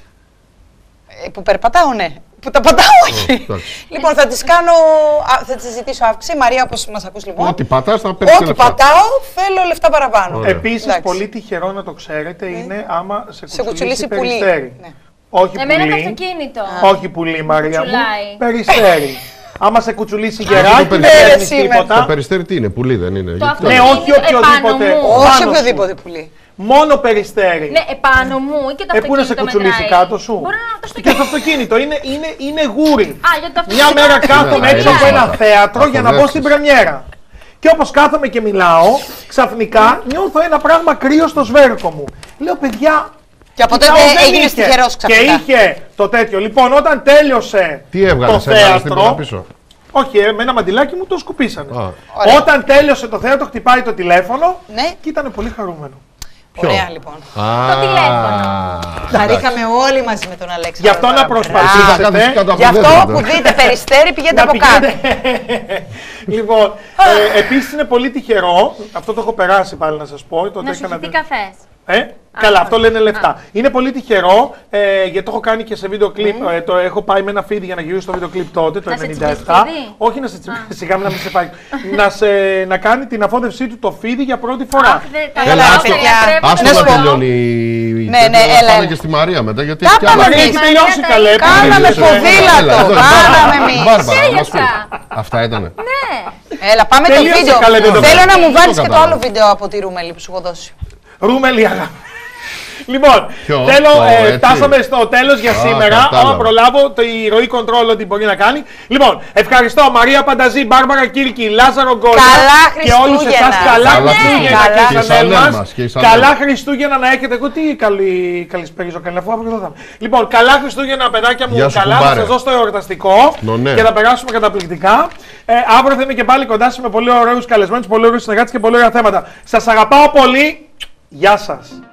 Ε, που περπατάω, ναι. Που τα πατάω, όχι. εντάξει. Λοιπόν, θα τις κάνω, α, θα τις ζητήσω αύξηση. Μαρία, όπως μας ακούς λοιπόν. Ό,τι πατάς θα παίρνεις και Ό,τι λεφτά. πατάω, θέλω λεφτά παραπάνω. Ωραία. Επίσης, Εντάξει. πολύ τυχερό να το ξέρετε είναι άμα σε Σε κουτσουλήσει κουτσουλήσει πουλί. περιστέρι. Ναι. Όχι Εμένα το πουλί. αυτοκίνητο. Όχι πουλί, Μαρία μου. Κουτσουλάει. Περιστέρι. Άμα σε κουτσουλήσει το γεράκι, δεν περιστέρι. παίρνεις Ναι, ρε, Το τίποτα. περιστέρι τι είναι, πουλί δεν είναι. Γιατί- αυτοκίνητο. Ναι, όχι οποιοδήποτε. επάνω μου. Πάνω Όχι σου. οποιοδήποτε πουλί. Μόνο περιστέρι. Ναι, επάνω μου και το Ε, πού να σε αυτοκίνητο κουτσουλήσει μετράει. κάτω σου. Μπορεί να το στο Και στο αυτοκίνητο είναι, είναι, είναι γούρι. Α, για το Μια αυτοκίνητο. μέρα κάθομαι Ναι, έξω από είναι ένα σωστά. θέατρο για να μπω στην Αποδέχτης. πρεμιέρα. Και όπως κάθομαι και μιλάω, ξαφνικά νιώθω ένα πράγμα κρύο στο σβέρκο μου. Λέω, παιδιά. Και από τότε κοιτάω, δεν έγινες είχε. τυχερός ξαφνικά. Και είχε το τέτοιο. Λοιπόν, όταν τέλειωσε Τι έβγαλε, το σε έβγαλε τίποτα θέατρο. πίσω. Όχι, ε, με ένα μαντιλάκι μου το σκουπίσανε. Α. Ωραία. Όταν τέλειωσε το θέατρο, χτυπάει το τηλέφωνο Ναι. και ήταν πολύ χαρούμενο. Ποιο? Ωραία λοιπόν. Α, τηλέφωνο. Τα ρίχαμε όλοι μαζί με τον Αλέξη. Γι' αυτό να προσπαθήσετε. κάθεσαι κάτω από Γι' το αυτό δέντρο που τώρα. δείτε περιστέρι πηγαίνετε Να από κάτω. πηγαίνετε. Λοιπόν, ε, επίσης είναι πολύ τυχερό, αυτό το έχω περάσει πάλι να σας πω. Τότε Να σου έκανα χυθεί δε- καφές. Ε, καλά, αυτό λένε λεφτά. Είναι πολύ τυχερό, ε, γιατί το έχω κάνει και σε βίντεο κλιπ. Ε, το έχω πάει με ένα φίδι για να γυρίσω στο βίντεο κλιπ τότε, το Να σε ενενήντα επτά. τσιμπήσει φίδι? Όχι να σε τσιμπήσει, σιγά μην να μην σε πάει. να, σε, να κάνει την αφόδευσή του το φίδι για πρώτη φορά. Αχ, δεν- τα Έλα, Έλα, καλά, άστο, παιδιά. λατρεύω άστο Να το σου να πω. ζώο. τελειώνει η Ναι, ναι, τέτοια, έλα, πάμε έλα. και στη Μαρία μετά, γιατί Τα έχει κι άλλα. πάμε Μαρία, εμείς. έχει τελειώσει Μαρία, καλέ. τα Κάναμε Έλα, ποδήλατο. εδώ, Κάναμε Μπάρμπαρα, εμείς. Μπάρμπαρα, να μας πει. Τέλειωσα. Αυτά ήτανε. Ναι. Έλα, πάμε το Τελείωσε, βίντεο. καλέ, δεν το Θέλω να κάνω. μου βάλεις Το και το κατάλαβα. άλλο βίντεο από τη Ρούμελη που σου έχω δώσει. Ρούμελη, αγάπη. Λοιπόν, Ποιο? θέλω, Το ε, έτσι. φτάσαμε στο τέλος για Α, σήμερα. κατάλαβα. Άμα προλάβω, το η ροή control ό,τι μπορεί να κάνει. Λοιπόν, ευχαριστώ Μαρία Πανταζή, Μπάρμπαρα Κύρκη, Λάζαρο Γκόλια Καλά και όλους εσάς. Χριστούγεννα. Καλά Καλά Χριστούγεννα Χριστούγεννα. και η Και η Σανέλ Σανέλ μας. μας, και η Σανέλ. Καλά Χριστούγεννα να έχετε. Εγώ τι καλή, καλησπέριζω, καλή αφού αύριο δεν θα είμαι. Λοιπόν, καλά Χριστούγεννα, παιδάκια μου. Γεια σου, Καλά, θα κουμπάρε. σας δώσω το εορταστικό Νο, ναι. και θα περάσουμε καταπληκτικά. Ε, αύριο θα είμαι και πάλι κοντά σας με πολύ ωραίους καλεσμένους, πολύ ωραίους συνεργάτες και πολύ ωραία θέματα. Σας αγαπάω πολύ. Γεια σας.